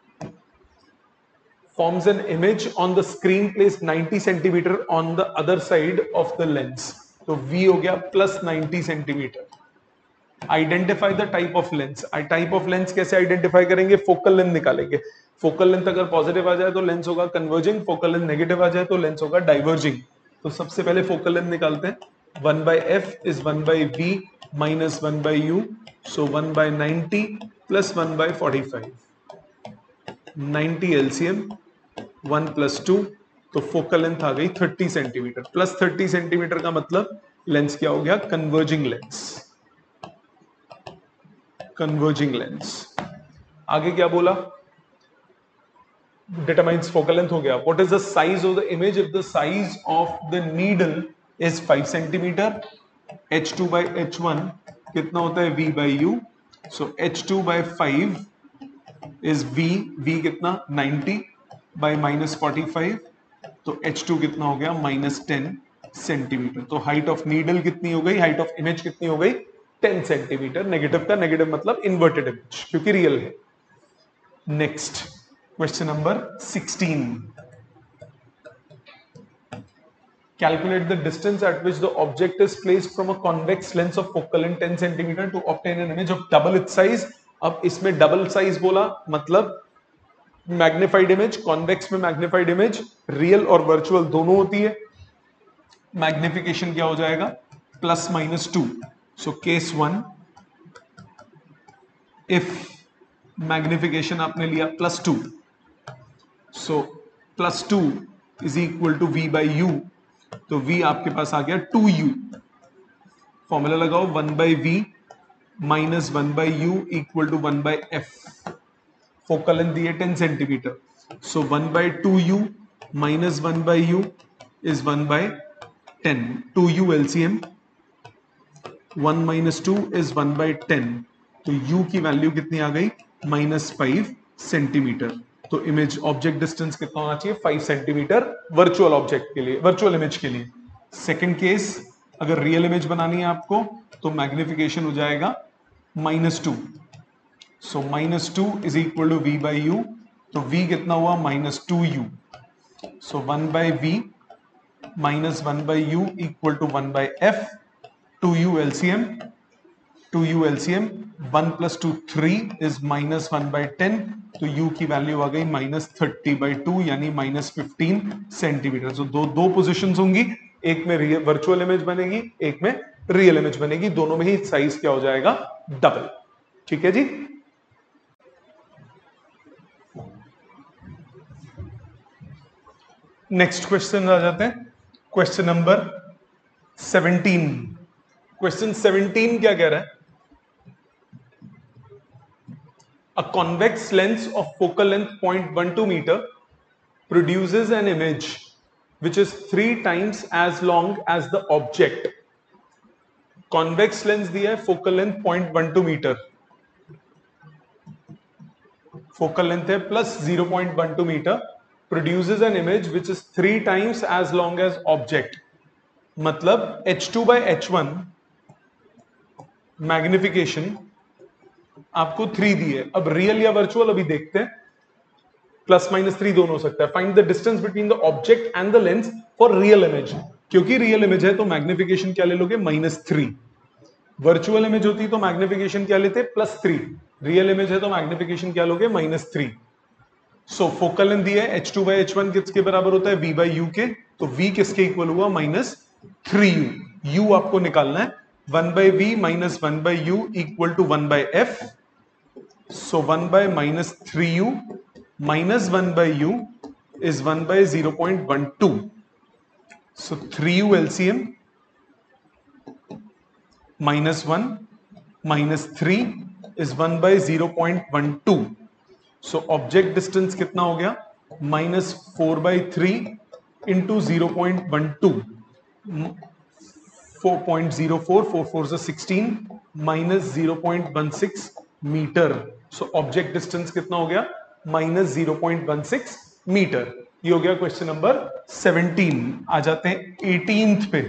forms an image on the screen placed ninety centimeter on the other side of the lens, तो v हो गया plus ninety centimetre. Identify the type of lens. Type of lens कैसे identify करेंगे? Focal length निकालेंगे। Focal length अगर positive आ जाए तो लेंस होगा कन्वर्जिंग, फोकल लेंथ नेगेटिव आ जाए तो लेंस होगा डाइवर्जिंग। तो सबसे पहले फोकल लेंथ निकालते हैं। One by F is one by we minus one by you, so one by ninety plus one by forty five, ninety LCM, one plus two, तो फोकल लेंथ आ गई thirty centimetre. Plus thirty centimetre का मतलब lens क्या हो गया? Converging lens, converging lens. आगे क्या बोला? डिटरमाइंस फोकल लेंथ हो गया। What is the size of the image if the size of the needle is five centimetre? H two by H one कितना होता है? v by you, so H two by five is v, v कितना? Ninety by minus forty five, तो H two कितना हो गया? Minus ten centimetre. तो height of needle कितनी हो गई? हाइट ऑफ इमेज कितनी हो गई? Ten centimetre. नेगेटिव का नेगेटिव मतलब इन्वर्टेड इमेज, क्योंकि रियल है। Next question number sixteen. Calculate the distance at which the object is placed from a convex lens of focal length ten centimeter to obtain an image of double its size। अब इसमें double size बोला मतलब magnified image, convex में magnified image real और virtual दोनों होती है। Magnification क्या हो जाएगा? Plus minus two. So case one, if magnification आपने लिया plus two, so plus two is equal to we by you, तो v आपके पास आ गया टू यू। फॉर्मूला लगाओ, one by we minus one by you equal to one by f. Focal length दी है ten centimetre, so one by two u minus one by u is one by ten. Two u LCM, one minus two is one by ten, तो u की value कितनी आ गई? Minus five centimetre. तो image object distance कितना होना चाहिए? Five centimetre virtual object के लिए, वर्चुअल इमेज के लिए। सेकंड केस, अगर रियल इमेज बनानी है आपको तो मैग्निफिकेशन हो जाएगा minus two, so minus two is equal to we by you, तो v कितना हुआ? Minus two u, so one by we minus one by you equal to one by F. Two u LCM, two u LCM, one plus two three is minus one by ten, तो u की value आ गई minus thirty by two यानी minus fifteen centimetre. तो दो दो position होंगी, एक में वर्चुअल इमेज बनेगी, एक में रियल इमेज बनेगी, दोनों में ही साइज क्या हो जाएगा? डबल। ठीक है जी। नेक्स्ट क्वेश्चन आ जाते हैं, question number seventeen. Question seventeen क्या कह रहा है? A convex lens of focal length zero point one two meter produces an image which is three times as long as the object। Convex lens दिया है, focal length zero point one two meter, focal length है plus zero point one two meter, produces an image which is three times as long as object। मतलब h two by h one magnification आपको three दी है। अब real या virtual अभी देखते हैं, प्लस माइनस थ्री दोनों हो सकता है। Find the distance between the object and the lens for real image. क्योंकि रियल इमेज है तो मैग्निफिकेशन क्या ले लोगे? Minus three. वर्चुअल इमेज होती तो मैग्निफिकेशन क्या लेते? Plus three. रियल इमेज है तो मैग्निफिकेशन क्या लोगे? Minus three. So focal length दी है H two by H one किसके बराबर होता है? वी बाई यू के, तो v किसके इक्वल हुआ? Minus three you. u आपको निकालना है, one by we minus one by you equal to one by F. So one by minus three u minus one by u is one by zero point one two. So three u LCM, minus one minus three is one by zero point one two. So object distance कितना हो गया? Minus four by three into zero point one two, four point zero four, four four से sixteen, minus zero point one six metre. So object distance कितना हो गया? Minus zero point one six metre. ये हो गया question number seventeen. आ जाते हैं eighteenth पे।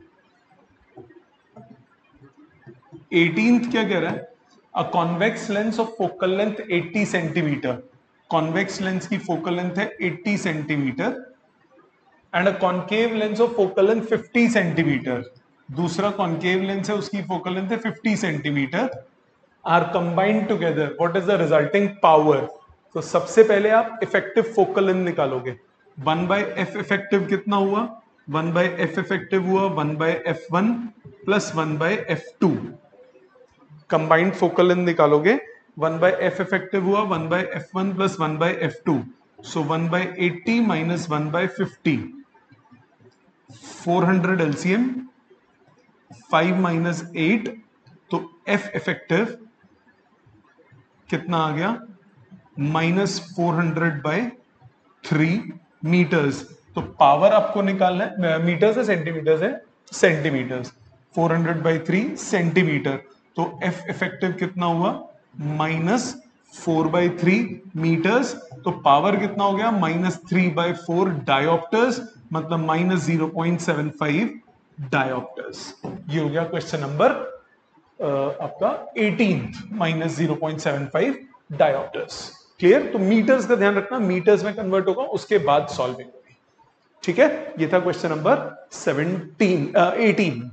एटीन्थ क्या कह रहा है? A convex lens of focal length eighty centimetre. Convex lens की फोकल लेंथ है eighty centimetre and a concave lens of focal length fifty centimetre. दूसरा कॉन्केव लेंस है, उसकी फोकल लेंथ है fifty centimetre, are combined together, what is the resulting power? तो सबसे पहले आप इफेक्टिव फोकल लेंथ निकालोगे, वन बाय एफ इफेक्टिव कितना हुआ, वन बाय एफ इफेक्टिव हुआ one by F one plus one by F two, combined focal length निकालोगे, one by F effective हुआ one by F one plus one by F two, so one by eighty minus one by fifty, four hundred LCM, five minus eight, तो F effective कितना आ गया, minus four hundred by three metres. तो power आपको निकालना है, metres है centimetres है, centimetres, four hundred by three centimetre, तो एफ इफेक्टिव कितना हुआ, minus four by three metres, तो पावर कितना हो गया, minus three by four dioptres, मतलब minus zero point seven five dioptres. ये हो गया क्वेश्चन नंबर आपका eighteenth, minus zero point seven five dioptres. Clear? तो मीटर्स का ध्यान रखना, मीटर्स में कन्वर्ट होगा, उसके बाद सॉल्विंग होगी। ठीक है, ये था question number seventeen eighteen.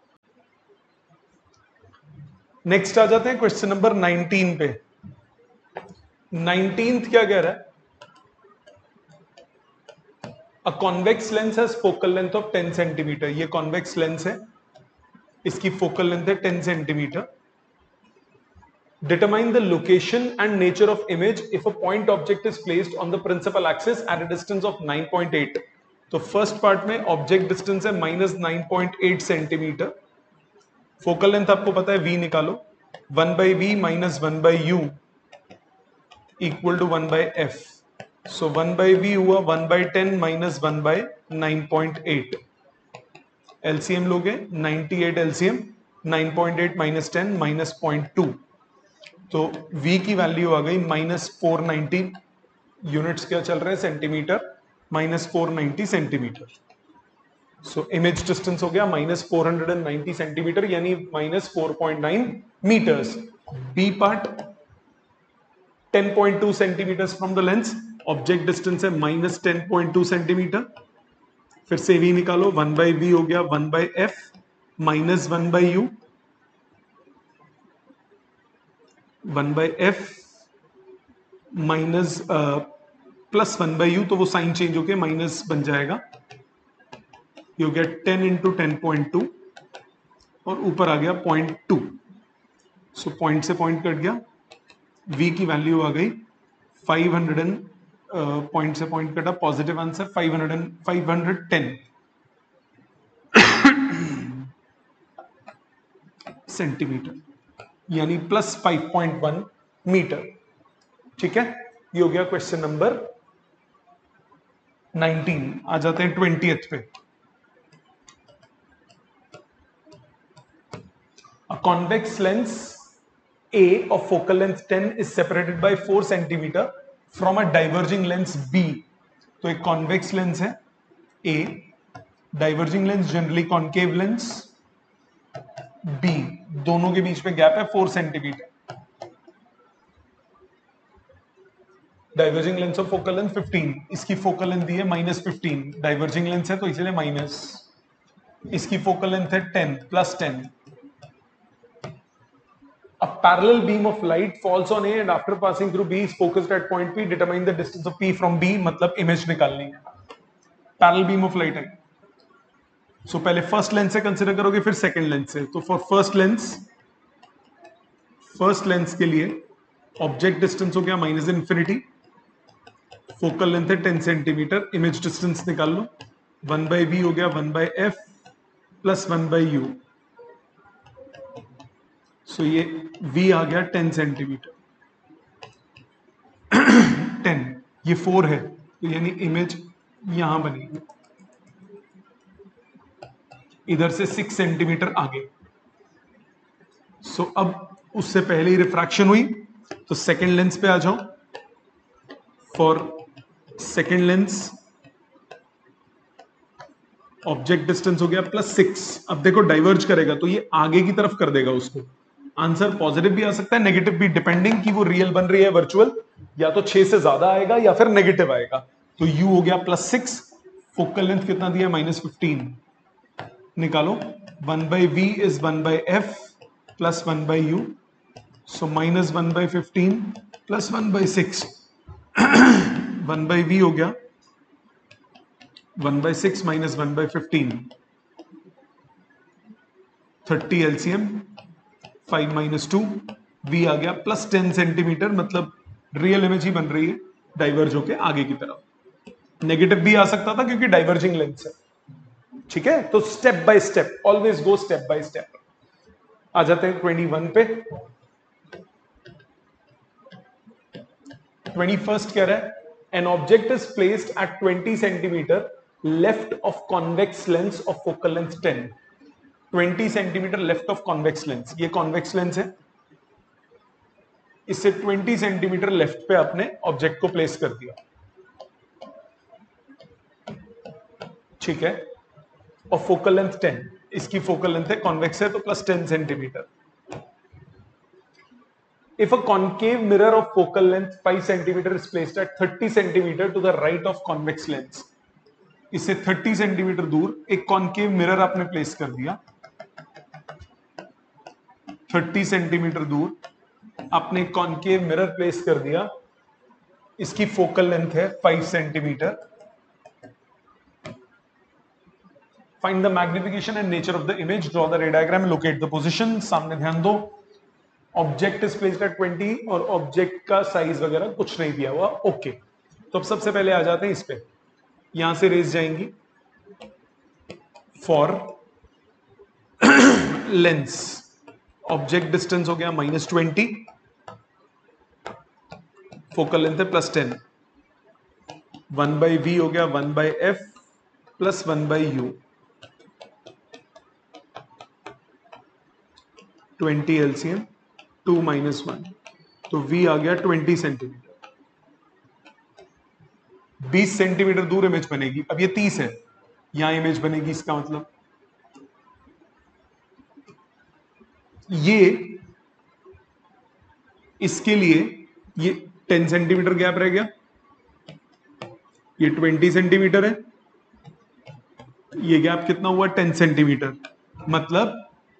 Next आ जाते हैं क्वेश्चन नंबर नाइनटीन पे। नाइनटीन्थ क्या कह रहा है, a convex lens has focal length of ten centimetre. ये कॉन्वेक्स लेंस है, इसकी फोकल लेंथ है ten centimetre. Determine the location and nature of image if a point object is placed on the principal axis at a distance of nine point eight. तो first part में object distance है minus nine point eight centimetre, focal length आपको पता है v निकालो, one by we minus one by you equal to one by F, so one by we हुआ one by ten minus one by nine point eight, LCM लोगे ninety eight LCM, nine point eight minus ten minus point two, तो v की value आ गई minus four ninety, units क्या चल रहे हैं centimetre, minus four ninety centimetre. So image distance हो गया minus four hundred ninety centimetre, यानी minus four point nine metres. B part ten point two centimetres from the lens, object distance है minus ten point two centimetre, फिर से v निकालो, one by we हो गया one by F minus one by you, one by F minus plus one by you, तो वो sign change होके minus बन जाएगा, ये हो गया ten into ten point two, और ऊपर आ गया पॉइंट टू, सो पॉइंट से पॉइंट कट गया, v की वैल्यू आ गई फाइव हंड्रेड एंड पॉइंट से पॉइंट कटा, positive answer five hundred and five hundred ten centimetre, यानी plus five point one metre. ठीक है, ये हो गया क्वेश्चन नंबर नाइनटीन। आ जाते हैं ट्वेंटियथ पे। A convex lens A of focal length ten is separated by four centimetre from a diverging lens B। तो एक कॉन्वेक्स लेंस है A, diverging lens generally concave lens B, दोनों के बीच में गैप है four centimetre, diverging lens of focal length fifteen, इसकी focal length दी है माइनस फिफ्टीन, डाइवर्जिंग लेंस है तो इसलिए माइनस, इसकी फोकल लेंथ है ten plus ten. A parallel beam of light falls on A and after passing through B is focused at point P. Determine the distance of P from B, मतलब image निकालनी है। Parallel beam of light है, so so, पहले first lens से consider करोगे, फिर second lens से। तो for first lens, first lens के लिए ऑब्जेक्ट डिस्टेंस हो गया माइनस इन्फिनिटी, फोकल लेंथ है टेन सेंटीमीटर, इमेज डिस्टेंस निकाल लो, वन बाई वी हो गया one by F plus one by you, so ये v आ गया टेन सेंटीमीटर, टेन, ये फोर है, तो यानी इमेज यहां बनेगी, इधर से सिक्स सेंटीमीटर आगे। सो so, अब उससे पहले ही रिफ्रैक्शन हुई, तो सेकेंड लेंस पे आ जाओ। For second lens object distance हो गया प्लस सिक्स, अब देखो डाइवर्ज करेगा तो ये आगे की तरफ कर देगा उसको, आंसर पॉजिटिव भी आ सकता है नेगेटिव भी, डिपेंडिंग कि वो रियल बन रही है वर्चुअल, या तो छह से ज्यादा आएगा या फिर नेगेटिव आएगा। तो u हो गया प्लस सिक्स, फोकल लेंथ कितना दिया माइनस फिफ्टीन, निकालो one by we is one by F plus one by you, so minus one by fifteen plus one by six, one by we हो गया one by six minus one by fifteen, thirty LCM, five minus two, we आ गया plus ten centimetre, मतलब real image ही बन रही है diverge होके आगे की तरफ। नेगेटिव भी आ सकता था क्योंकि डाइवर्जिंग लेंस है, ठीक है। तो step by step, always go step by step. आ जाते हैं ट्वेंटी वन पे। ट्वेंटी फर्स्ट कह रहा है an object is placed at twenty centimetre left of convex lens of focal length ten. Twenty centimetre left of convex lens, ये convex lens है, इससे ट्वेंटी सेंटीमीटर लेफ्ट पे आपने ऑब्जेक्ट को प्लेस कर दिया, ठीक है। और फोकल लेंथ टेन, इसकी फोकल लेंथ है कॉन्वेक्स है तो plus ten centimetre. If a concave mirror of focal length five centimetre is placed at thirty centimetre to the right of convex lens, इससे थर्टी सेंटीमीटर दूर एक concave mirror आपने place कर दिया, thirty centimetre दूर आपने कॉन्केव मिरर प्लेस कर दिया, इसकी फोकल लेंथ है five centimetre. Find the magnification and nature of the image, draw the ray diagram, locate the position. सामने ध्यान दो, object is placed at twenty और ऑब्जेक्ट का साइज वगैरह कुछ नहीं दिया हुआ, ओके। तो अब सबसे पहले आ जाते हैं इस पे, यहां से रेस जाएंगी फॉर लेंस, ऑब्जेक्ट डिस्टेंस हो गया माइनस ट्वेंटी, फोकल लेंथ है plus ten, one by we हो गया one by F plus one by u, twenty LCM, two minus one, तो वी आ गया ट्वेंटी सेंटीमीटर। बीस सेंटीमीटर दूर इमेज बनेगी, अब ये तीस है, यहां इमेज बनेगी, इसका मतलब ये इसके लिए ये टेन सेंटीमीटर गैप रह गया, ये ट्वेंटी सेंटीमीटर है, ये गैप कितना हुआ टेन सेंटीमीटर, मतलब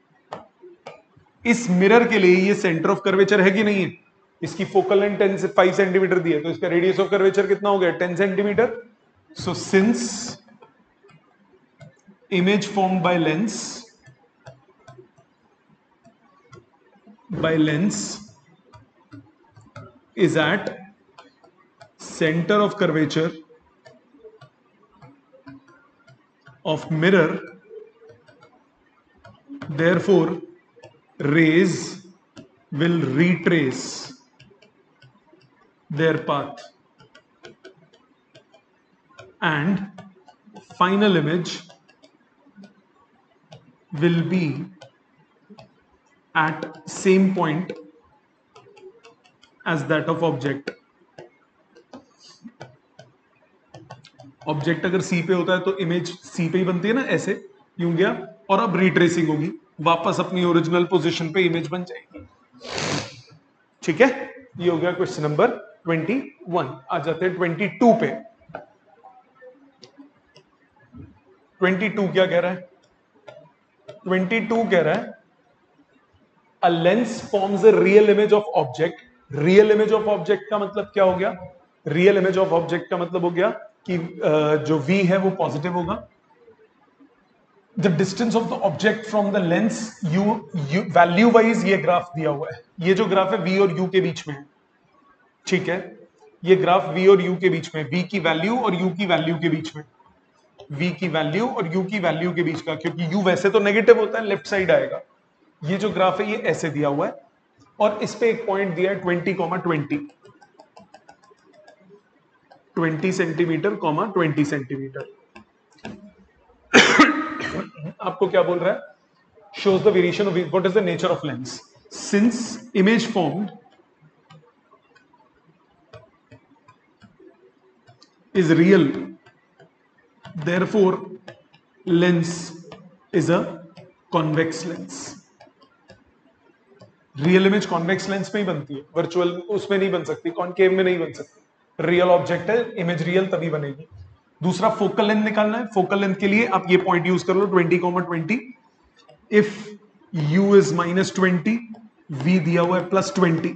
इस मिरर के लिए ये सेंटर ऑफ कर्वेचर है कि नहीं है। इसकी फोकल लेंथ टेन से फाइव सेंटीमीटर दी है, तो इसका रेडियस ऑफ कर्वेचर कितना हो गया ten centimetre. So since image form by lens by lens is at center of curvature of mirror, therefore rays will retrace their path and final image will be at same point as that of object। Object अगर C पे होता है तो image सी पे ही बनती है ना, ऐसे यूं गया, और अब रिट्रेसिंग होगी, वापस अपनी ओरिजिनल पोजीशन पे इमेज बन जाएगी, ठीक है। ये हो गया क्वेश्चन नंबर ट्वेंटी वन। आ जाते हैं ट्वेंटी टू पे। ट्वेंटी टू क्या कह रहा है, ट्वेंटी टू कह रहा है A lens forms a real image of object। real image of object का मतलब क्या हो गया, real image of object का मतलब हो गया कि जो V है वो पॉजिटिव होगा। The distance of the object from the lens, U, U value wise ये ग्राफ दिया हुआ है, ये जो ग्राफ है V और U के बीच में है, ठीक है। ये ग्राफ V और U के बीच में, V की वैल्यू और U की वैल्यू के बीच में, V की वैल्यू और U की वैल्यू के बीच का, क्योंकि U वैसे तो नेगेटिव होता है, लेफ्ट साइड आएगा। ये जो ग्राफ है ये ऐसे दिया हुआ है और इस पे एक पॉइंट दिया है twenty comma twenty, twenty centimetre comma twenty centimetre. आपको क्या बोल रहा है, shows the variation of what is the nature of lens since image formed is real, therefore lens is a convex lens। Real image convex lens में ही बनती है, virtual उसमें नहीं बन सकती, कॉन्केव में नहीं बन सकती। रियल ऑब्जेक्ट है, इमेज रियल तभी बनेगी। दूसरा फोकल लेंथ निकालना है, फोकल लेंथ के लिए आप ये पॉइंट यूज कर लो twenty comma twenty, if u is minus twenty, v दिया हुआ है plus twenty,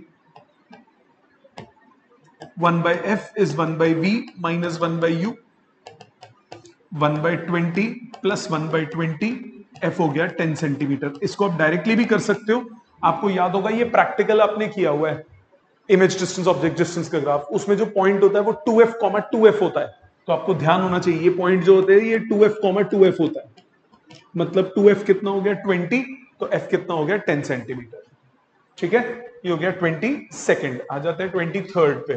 one by F is one by we minus one by you, one by twenty plus one by twenty, f हो गया ten centimetre. इसको आप directly भी कर सकते हो, आपको याद होगा ये प्रैक्टिकल आपने किया हुआ है, इमेज डिस्टेंस ऑब्जेक्ट डिस्टेंस का ग्राफ, उसमें जो पॉइंट होता है वो two f comma two f होता है, तो आपको ध्यान होना चाहिए ये पॉइंट जो होते हैं ये two f comma two f होता है, मतलब टू एफ कितना हो गया ट्वेंटी, तो एफ कितना हो गया टेन सेंटीमीटर। ठीक है, ये हो गया ट्वेंटी सेकेंड। आ जाते हैं ट्वेंटी थर्ड पे।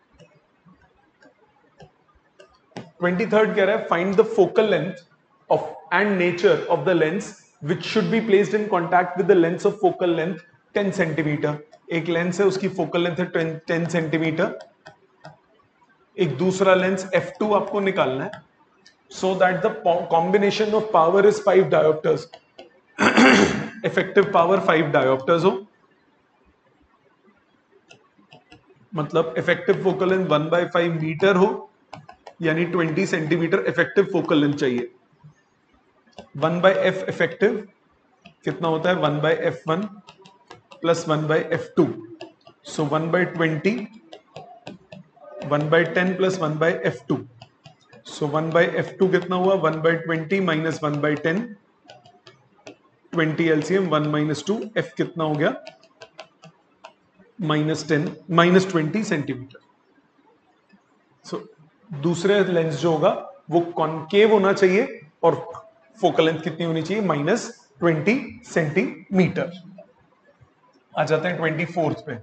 ट्वेंटी थर्ड कह रहा है find the focal length of and nature of the lens which should be placed in contact with the lens of focal length ten centimetre. एक लेंस है उसकी फोकल लेंथ है ten centimetre, एक दूसरा lens f two आपको निकालना है, so that the combination of power is five dioptres, effective power five dioptres हो, मतलब effective focal length one by five metre हो, यानी twenty centimetre effective focal length चाहिए। वन बाई एफ इफेक्टिव कितना होता है, one by F one plus one by F two, so one by twenty, one by ten plus one by F two, so one by F two कितना हुआ, one by twenty minus one by ten, twenty LCM, one minus two, f कितना हो गया minus ten minus twenty centimetre. सो दूसरे lens जो होगा वो concave होना चाहिए और फोकल लेंथ कितनी होनी चाहिए, माइनस ट्वेंटी सेंटीमीटर। आ जाते हैं ट्वेंटी फोर्थ पे।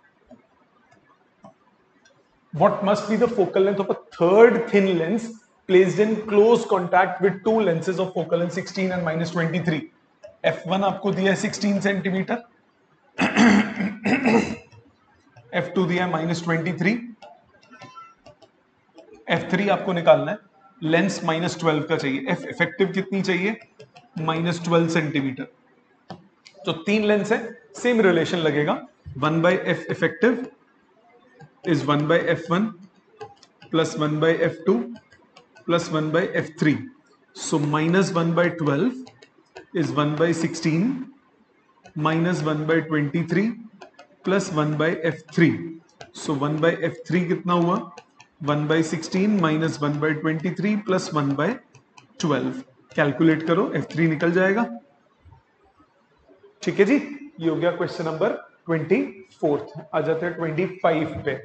What must be the focal length of a third thin lens placed in close contact with two lenses of focal length sixteen and minus twenty-three? F one आपको दिया है sixteen centimetre, f two दिया है minus twenty three, f three आपको निकालना है, lens minus twelve का चाहिए, एफ इफेक्टिव कितनी चाहिए, माइनस ट्वेल्व सेंटीमीटर। तो तीन लेंस है, सेम रिलेशन लगेगा, one by f effective is one by F one plus one by F two plus one by F three. So minus one by twelve is one by sixteen minus one by twenty-three plus one by F three. So one by F three कितना हुआ, one by sixteen minus one by twenty-three plus one by twelve. Calculate करो, f three निकल जाएगा। ठीक है जी, ये हो गया क्वेश्चन नंबर ट्वेंटी फोर्थ। आ जाते हैं ट्वेंटी फाइव पे।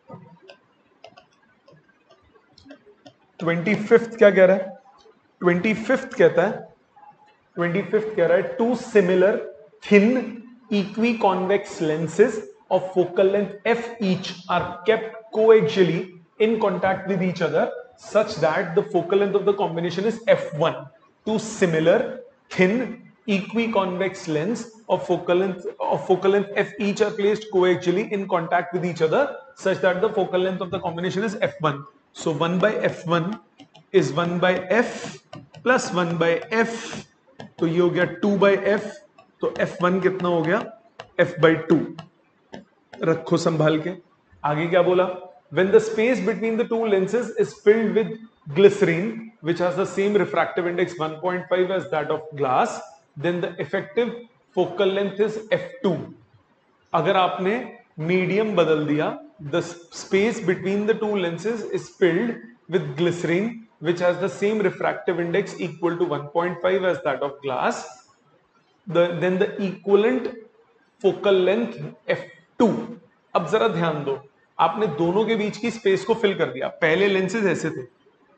ट्वेंटी फिफ्थ क्या कह रहा है, ट्वेंटी फिफ्थ कहता है, ट्वेंटी फिफ्थ कह रहा है two similar thin equiconvex lenses of focal length f each are kept coaxially in contact with each other such that the focal length of the combination is f one. Two similar thin equiconvex lens of focal length of focal length f each are placed coaxially in contact with each other such that the focal length of the combination is f one. So one by F one is one by f plus one by f, तो ये हो गया two by f, तो f one कितना हो गया, f by to. रखो संभाल के। आगे क्या बोला, when the space between the two lenses is filled with glycerine which has the same refractive index one point five as that of glass, then the effective focal length is f two. अगर आपने medium बदल दिया, the space between the two lenses is filled with glycerine which has the same refractive index equal to one point five as that of glass, the, then the equivalent focal length f two. अब जरा ध्यान दो, आपने दोनों के बीच की space को fill कर दिया। पहले लेंसेज ऐसे थे,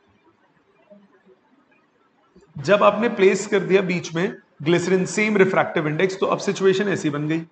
जब आपने प्लेस कर दिया बीच में ग्लिसरीन सेम रिफ्रैक्टिव इंडेक्स, तो अब सिचुएशन ऐसी बन गई,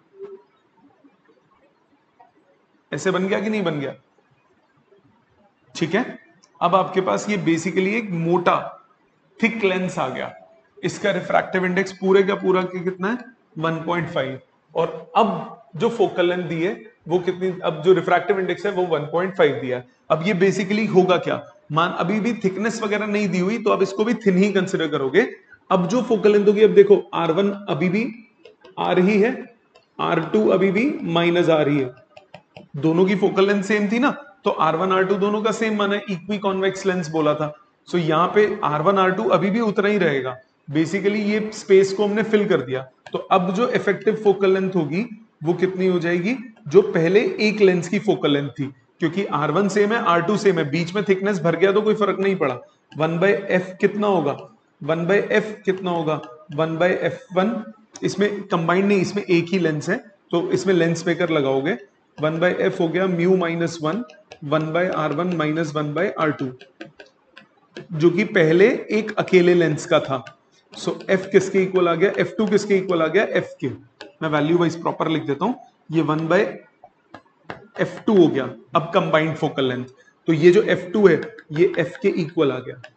ऐसे बन गया कि नहीं बन गया? ठीक है, अब आपके पास ये बेसिकली एक मोटा थिक लेंस आ गया, इसका रिफ्रैक्टिव इंडेक्स पूरे का पूरा कितना है, वन पॉइंट फाइव, और अब जो फोकल लेंथ दी है वो कितनी, अब जो रिफ्रैक्टिव इंडेक्स है वो वन पॉइंट फाइव दिया। अब ये बेसिकली होगा क्या, मान अभी भी थिकनेस वगैरह नहीं दी हुई, तो अब इसको भी थिन ही कंसिडर करोगे। अब जो फोकल लेंथ होगी, अब देखो आर वन अभी भी आ रही है, आर टू अभी भी माइनस आ रही है, दोनों की फोकल लेंथ सेम थी ना, तो आर वन आर टू दोनों का सेम माना, इक्वी कॉन्वेक्स लेंस बोला था। सो यहाँ पे आर वन आर टू अभी भी उतना ही रहेगा, बेसिकली ये स्पेस को हमने फिल कर दिया, तो अब जो इफेक्टिव फोकल लेंथ होगी वो कितनी हो जाएगी, जो पहले एक लेंस की फोकल लेंथ थी, क्योंकि आर वन सेम है आर टू सेम है, बीच में थिकनेस भर गया तो कोई फर्क नहीं पड़ा। वन बाई एफ कितना होगा, वन बाई एफ कितना होगा, वन बाई एफ वन, इसमें कंबाइंड नहीं, इसमें एक ही लेंस है तो इसमें लेंस मेकर लगाओगे, वन बाई एफ हो गया mu minus one, one by R one minus one by R two, जो कि पहले एक अकेले लेंस का था। सो so, एफ किसके इक्वल आ गया, एफ टू किसके इक्वल आ गया, एफ के। मैं वैल्यू वाइज प्रॉपर लिख देता हूं, ये वन बाई एफ टू हो गया अब कंबाइंड फोकल लेंथ, तो ये जो एफ टू है ये एफ के इक्वल आ गया।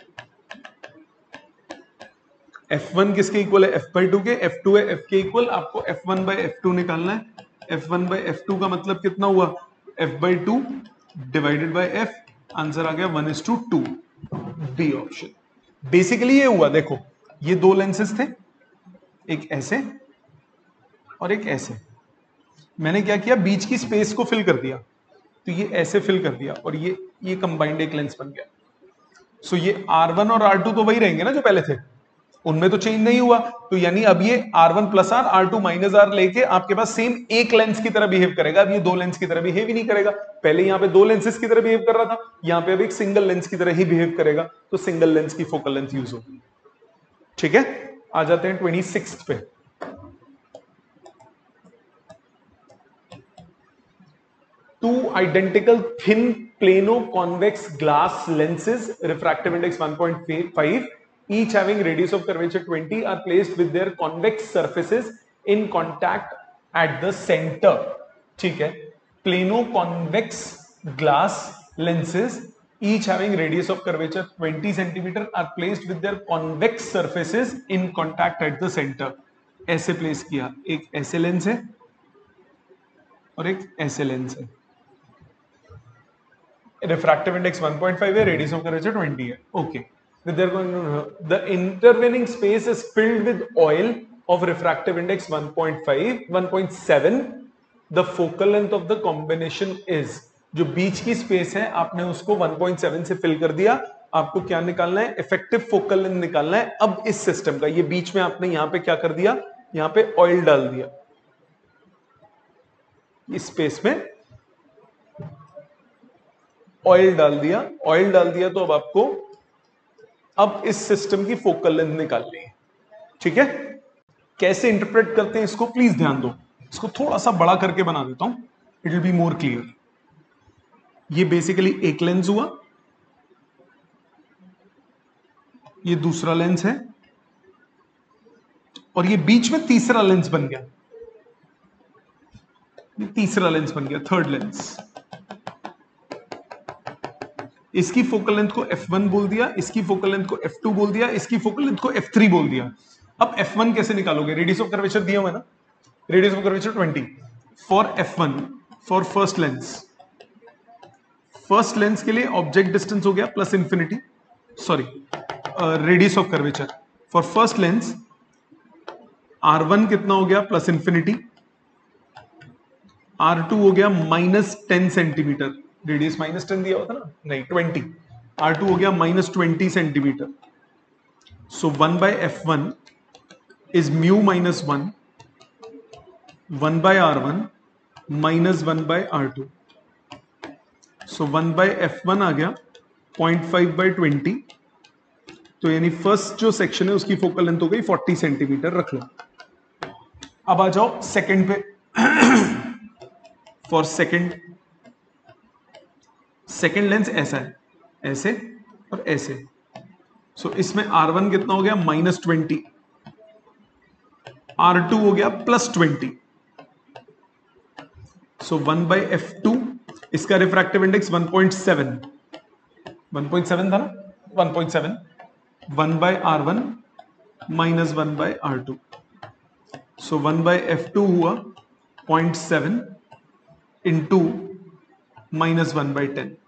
एफ वन किसके इक्वल है, एफ बाई टू के, एफ टू है एफ के इक्वल, आपको f one by F two निकालना है। F one by F two का मतलब कितना हुआ, f by two divided by f, answer आ गया one is to two, B option. Basically ये हुआ, देखो ये दो लेंसेज थे, एक ऐसे और एक ऐसे, मैंने क्या किया, बीच की स्पेस को फिल कर दिया, तो ये ऐसे फिल कर दिया और ये ये कंबाइंड एक लेंस बन गया। सो ये आर वन और आर टू तो वही रहेंगे ना जो पहले थे, उनमें तो चेंज नहीं हुआ, तो यानी अब ये R one plus R, R two minus R लेके आपके पास सेम एक लेंस की तरह बिहेव करेगा। अब ये दो लेंस की तरह बिहेव ही नहीं करेगा, पहले यहाँ पे दो लेंसेज की तरह बिहेव कर रहा था, यहाँ पे अब एक सिंगल लेंस की तरह ही बिहेव करेगा, तो सिंगल लेंस की फोकल लेंथ यूज होगी। ठीक है, आ जाते हैं ट्वेंटी सिक्स पे। Two identical thin plano convex glass lenses, refractive index one point five, each having radius of curvature twenty, are placed with their convex surfaces in contact at the center. ठीक है, plano convex glass lenses each having radius of curvature twenty centimeter are placed with their convex surfaces in contact at the center. ऐसे place किया, एक ऐसे lens है और एक ऐसे लेंस है, refractive index one point five है, रेडियस ऑफ कर्वेचर ट्वेंटी है। Okay, the intervening space is filled with oil of refractive index one point five, one point seven. The focal length of the combination is, जो बीच की space है आपने उसको one point seven से fill कर दिया, आपको क्या निकालना है, इफेक्टिव फोकल लेंथ निकालना है। अब इस सिस्टम का, ये बीच में आपने यहां पे क्या कर दिया, यहां पे ऑयल डाल दिया, इस स्पेस में ऑयल डाल दिया, ऑयल डाल दिया तो अब आपको अब इस सिस्टम की फोकल लेंथ निकालनी है। ठीक है, कैसे इंटरप्रेट करते हैं इसको प्लीज ध्यान दो, इसको थोड़ा सा बड़ा करके बना देता हूं, it will be more clear. ये बेसिकली एक लेंस हुआ, ये दूसरा लेंस है और ये बीच में तीसरा लेंस बन गया, ये तीसरा लेंस बन गया, थर्ड लेंस। इसकी फोकल लेंथ को एफ वन बोल दिया, इसकी फोकल लेंथ को एफ टू बोल दिया, इसकी फोकल लेंथ को एफ थ्री बोल दिया। अब एफ वन कैसे निकालोगे, रेडियस ऑफ कर्वेचर दिया हुआ है ना, radius of curvature twenty for F one, for first lens. First lens के लिए ऑब्जेक्ट डिस्टेंस हो गया plus infinity, sorry radius of curvature for first lens, R one कितना हो गया, प्लस इंफिनिटी, आर टू हो गया minus ten centimetre, radius minus ten दिया हुआ था ना, नहीं ट्वेंटी, आर टू हो गया minus twenty centimetre. So one by F one is mu minus one, one by R one minus one by R two. So one by F one आ गया point five by twenty, तो यानी first जो section है उसकी focal length हो गई forty centimetre, रख लो। अब आ जाओ सेकंड पे, फॉर सेकंड, सेकेंड लेंस ऐसा है, ऐसे और ऐसे। सो so, इसमें आर वन कितना हो गया, माइनस ट्वेंटी, आर टू हो गया plus twenty. So one by F two, इसका refractive index one point seven, one point seven था ना, one point seven, one by R one minus one by R two. So one by F two हुआ point seven into minus one by ten.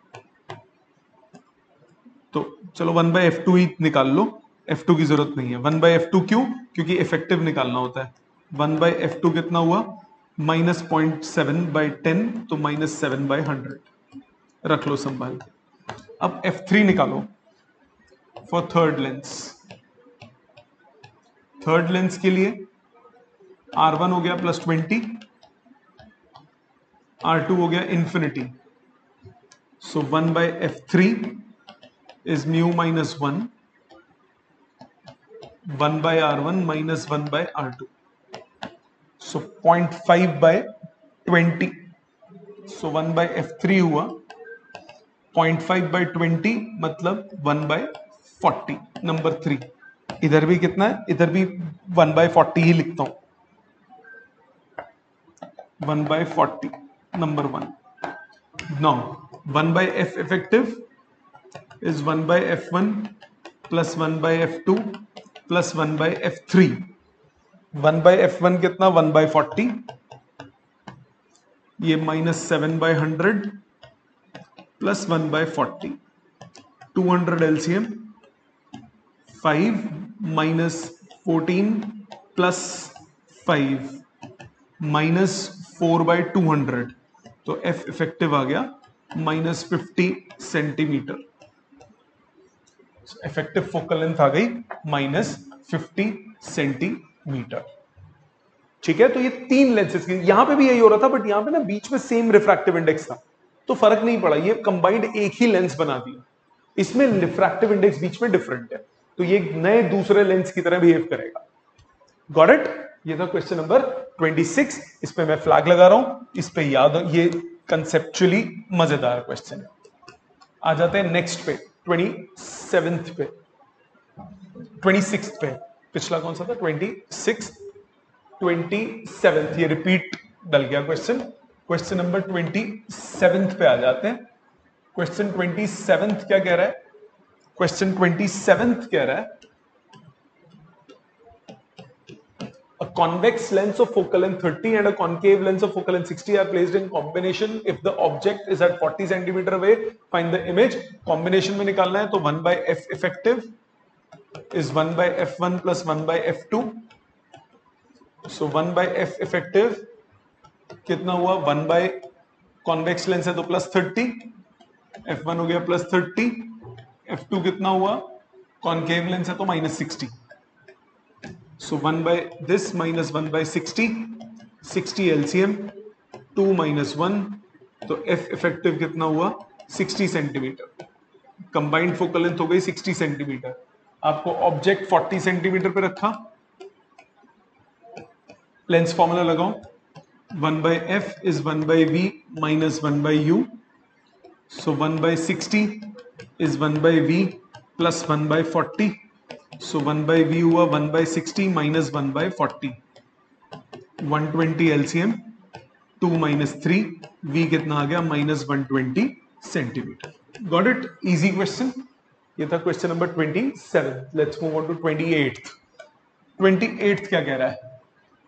तो चलो one by F two ही निकाल लो, F two की जरूरत नहीं है। वन बाई एफ टू क्यों, क्योंकि इफेक्टिव निकालना होता है। वन बाई एफ टू कितना हुआ, minus point seven by ten, तो माइनस सेवन बाई हंड्रेड, रख लो संभाल। अब एफ थ्री निकालो for third lens, third lens के लिए आर वन हो गया प्लस ट्वेंटी, आर टू हो गया infinity, so one by F three is mu minus one, one by R one minus one by R two, so point five by twenty, so one by F three हुआ point five by twenty मतलब one by forty, number three. इधर भी कितना है, इधर भी one by forty ही लिखता हूं, one by forty, number one. Now one by F effective is one by F one plus one by F two plus one by F three. One by F one कितना, one by forty, ये minus seven by hundred plus one by forty, two hundred LCM, five minus fourteen plus five minus four by two hundred, तो F effective आ गया minus fifty centimetre. Effective focal length आ गई minus fifty centimetre. ठीक है, तो ये तीन लेंसेज की, यहां पे भी यही हो रहा था, बट यहां पे ना बीच में सेम रिफ्रैक्टिव इंडेक्स था तो फर्क नहीं पड़ा, ये कंबाइंड एक ही लेंस बना दिया। इसमें रिफ्रैक्टिव इंडेक्स बीच में डिफरेंट है तो ये नए दूसरे लेंस की तरह बिहेव करेगा। Got it? ये था क्वेश्चन नंबर ट्वेंटी सिक्स। इस पे मैं फ्लैग लगा रहा हूं, इस पे याद, ये कंसेप्चुअली मजेदार क्वेश्चन है। आ जाते हैं नेक्स्ट पे, ट्वेंटी सेवेंथ पे, ट्वेंटी सिक्स पे। पिछला कौन सा था, ट्वेंटी सिक्स, ट्वेंटी सेवेंथ, ये रिपीट डल गया question. Question number twenty seventh पे आ जाते हैं। क्वेश्चन ट्वेंटी सेवेंथ क्या कह रहा है? क्वेश्चन ट्वेंटी सेवेंथ कह रहा है a convex lens of focal length thirty and a concave lens of focal length sixty are placed in combination. If the object is at forty centimeter away, find the image. Combination में निकालना है तो one by f effective is one by F one plus one by F two. So one by f effective कितना हुआ, one by convex lens है तो plus thirty, F one हो गया plus thirty, एफ टू कितना हुआ, concave lens है तो minus sixty. So one by this minus one by sixty, sixty L C M, two minus one, तो F effective कितना हुआ, sixty centimetre. Combined focal length हो गई sixty सेंटीमीटर। आपको ऑब्जेक्ट forty सेंटीमीटर पे रखा, लेंस फॉर्मूला लगाओ, one by F is one by V minus one by U, so one by sixty is one by V plus one by forty. So one by V हुआ one by sixty minus one by forty, one twenty L C M, two minus three, V कितना आ गया, minus one twenty centimetre. Got it? Easy question. ये था question number twenty seven. Let's move on to twenty eight. Twenty eight क्या कह रहा है?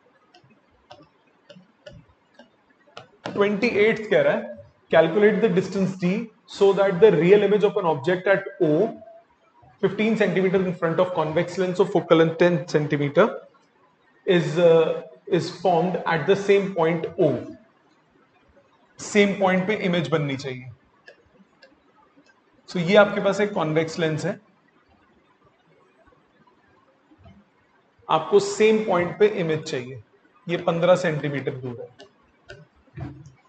Twenty eight कह रहा है calculate the distance d so that the real image of an object at O fifteen centimeter in front of convex lens of focal length ten centimeter is uh, is formed at the same point O. Same point पे image बननी चाहिए। सो so, ये आपके पास एक convex lens है, आपको same point पे image चाहिए, ये पंद्रह सेंटीमीटर दूर है।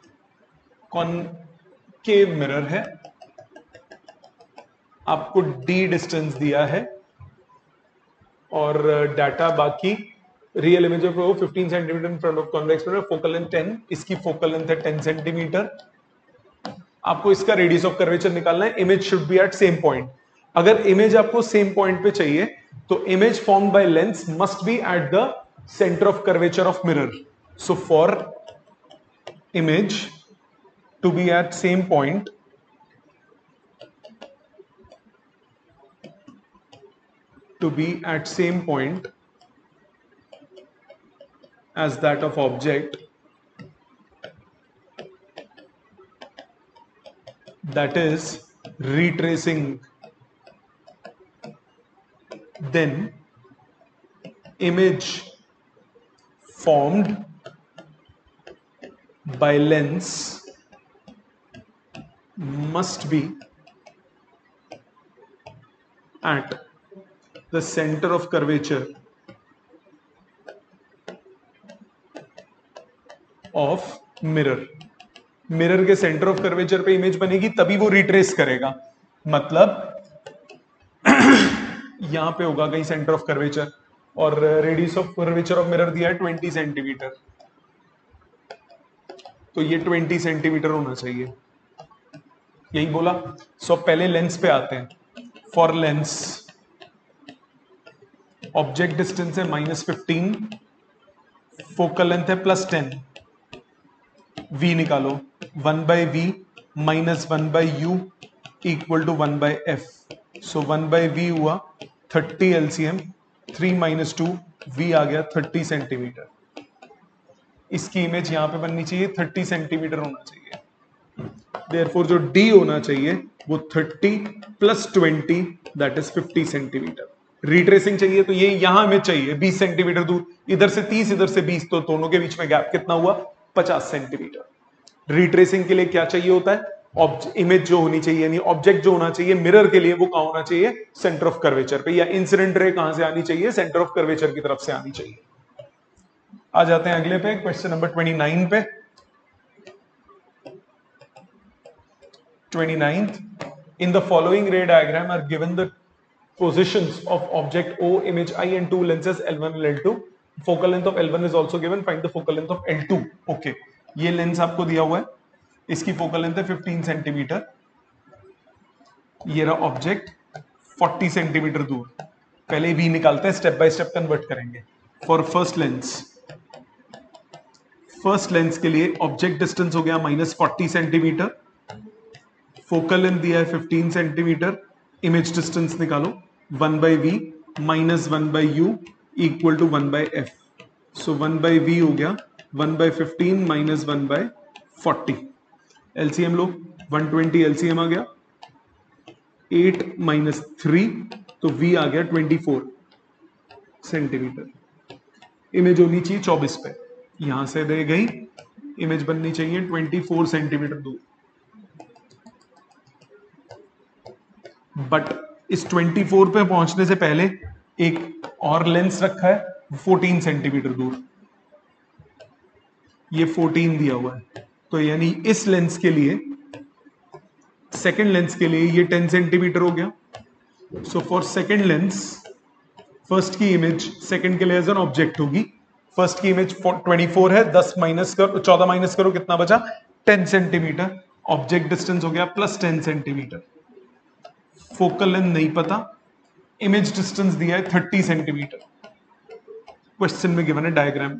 कॉनकेव मिरर है, आपको डी डिस्टेंस दिया है और डाटा बाकी रियल इमेज ऑफ वो fifteen centimetre in front of convex mirror, focal length ten, इसकी फोकल लेंथ है टेन सेंटीमीटर। आपको इसका रेडियस ऑफ कर्वेचर निकालना है। Image should be at same point. अगर इमेज आपको सेम पॉइंट पे चाहिए तो image formed by lens must be at the centre of curvature of mirror. So for image to be at same point, to be at same point as that of object, that is retracing, then image formed by lens must be at the center of curvature of mirror. Mirror के centre of curvature पे image बनेगी तभी वो retrace करेगा, मतलब यहां पे होगा कहीं सेंटर ऑफ कर्वेचर, और radius of curvature of mirror दिया है ट्वेंटी सेंटीमीटर, तो ये ट्वेंटी सेंटीमीटर होना चाहिए, यही बोला। सो पहले लेंस पे आते हैं। फॉर लेंस ऑब्जेक्ट डिस्टेंस है माइनस फिफ्टीन, फोकल लेंथ है प्लस टेन, v निकालो, one by we minus one by you equal to one by F. So one by we हुआ thirty LCM, three minus two, we आ गया thirty centimetre. इसकी image यहां पे बननी चाहिए, थर्टी सेंटीमीटर होना चाहिए। देयरफॉर जो d होना चाहिए वो thirty plus twenty that is fifty centimetre. Retracing चाहिए तो ये यहां में चाहिए बीस सेंटीमीटर दूर, इधर से तीस इधर से बीस, तो दोनों के बीच में गैप कितना हुआ, पचास सेंटीमीटर। रिट्रेसिंग के लिए क्या चाहिए होता है, इमेज जो होनी चाहिए, यानी ऑब्जेक्ट जो होना चाहिए मिरर के लिए, वो कहां होना चाहिए, सेंटर ऑफ कर्वेचर पे, या इंसिडेंट रे कहां से आनी चाहिए, सेंटर ऑफ कर्वेचर की तरफ से आनी चाहिए। आ जाते हैं अगले पे, क्वेश्चन नंबर ट्वेंटी नाइन पे। twenty-ninth, in the following ray diagram are given the positions of object O, image I and two lenses L one and L two. Focal length of L one is also given, find the focal length of L two. Okay, ये lens आपको दिया हुआ है, इसकी focal length है fifteen centimetre, ये रहा object forty centimetre दूर। पहले v निकालते हैं, स्टेप बाय स्टेप कन्वर्ट करेंगे। For first lens, first lens के लिए ऑब्जेक्ट डिस्टेंस हो गया minus forty centimetre, focal length दिया है फिफ्टीन सेंटीमीटर, इमेज डिस्टेंस निकालो, one by we minus one by you equal to one by F. So one by we हो गया one by fifteen minus one by forty. LCM लो, one twenty LCM आ गया, eight minus three, तो we आ गया twenty four centimetre. Image होनी चाहिए चौबीस पे, यहां से दे गई, इमेज बननी चाहिए ट्वेंटी फोर सेंटीमीटर दूर। बट इस ट्वेंटी फोर पे पहुंचने से पहले एक और लेंस रखा है फोर्टीन सेंटीमीटर दूर, ये फोर्टीन दिया हुआ है, तो यानी इस लेंस के लिए, सेकंड लेंस के लिए ये टेन सेंटीमीटर हो गया। So for second lens, first की इमेज सेकंड के लिए एज एन ऑब्जेक्ट होगी, फर्स्ट की इमेज ट्वेंटी फोर है, दस माइनस करो, चौदह माइनस करो, कितना बचा, टेन सेंटीमीटर। ऑब्जेक्ट डिस्टेंस हो गया plus ten centimetre, focal length नहीं पता, इमेज डिस्टेंस दिया है थर्टी सेंटीमीटर, क्वेश्चन में गिवन है डायग्राम,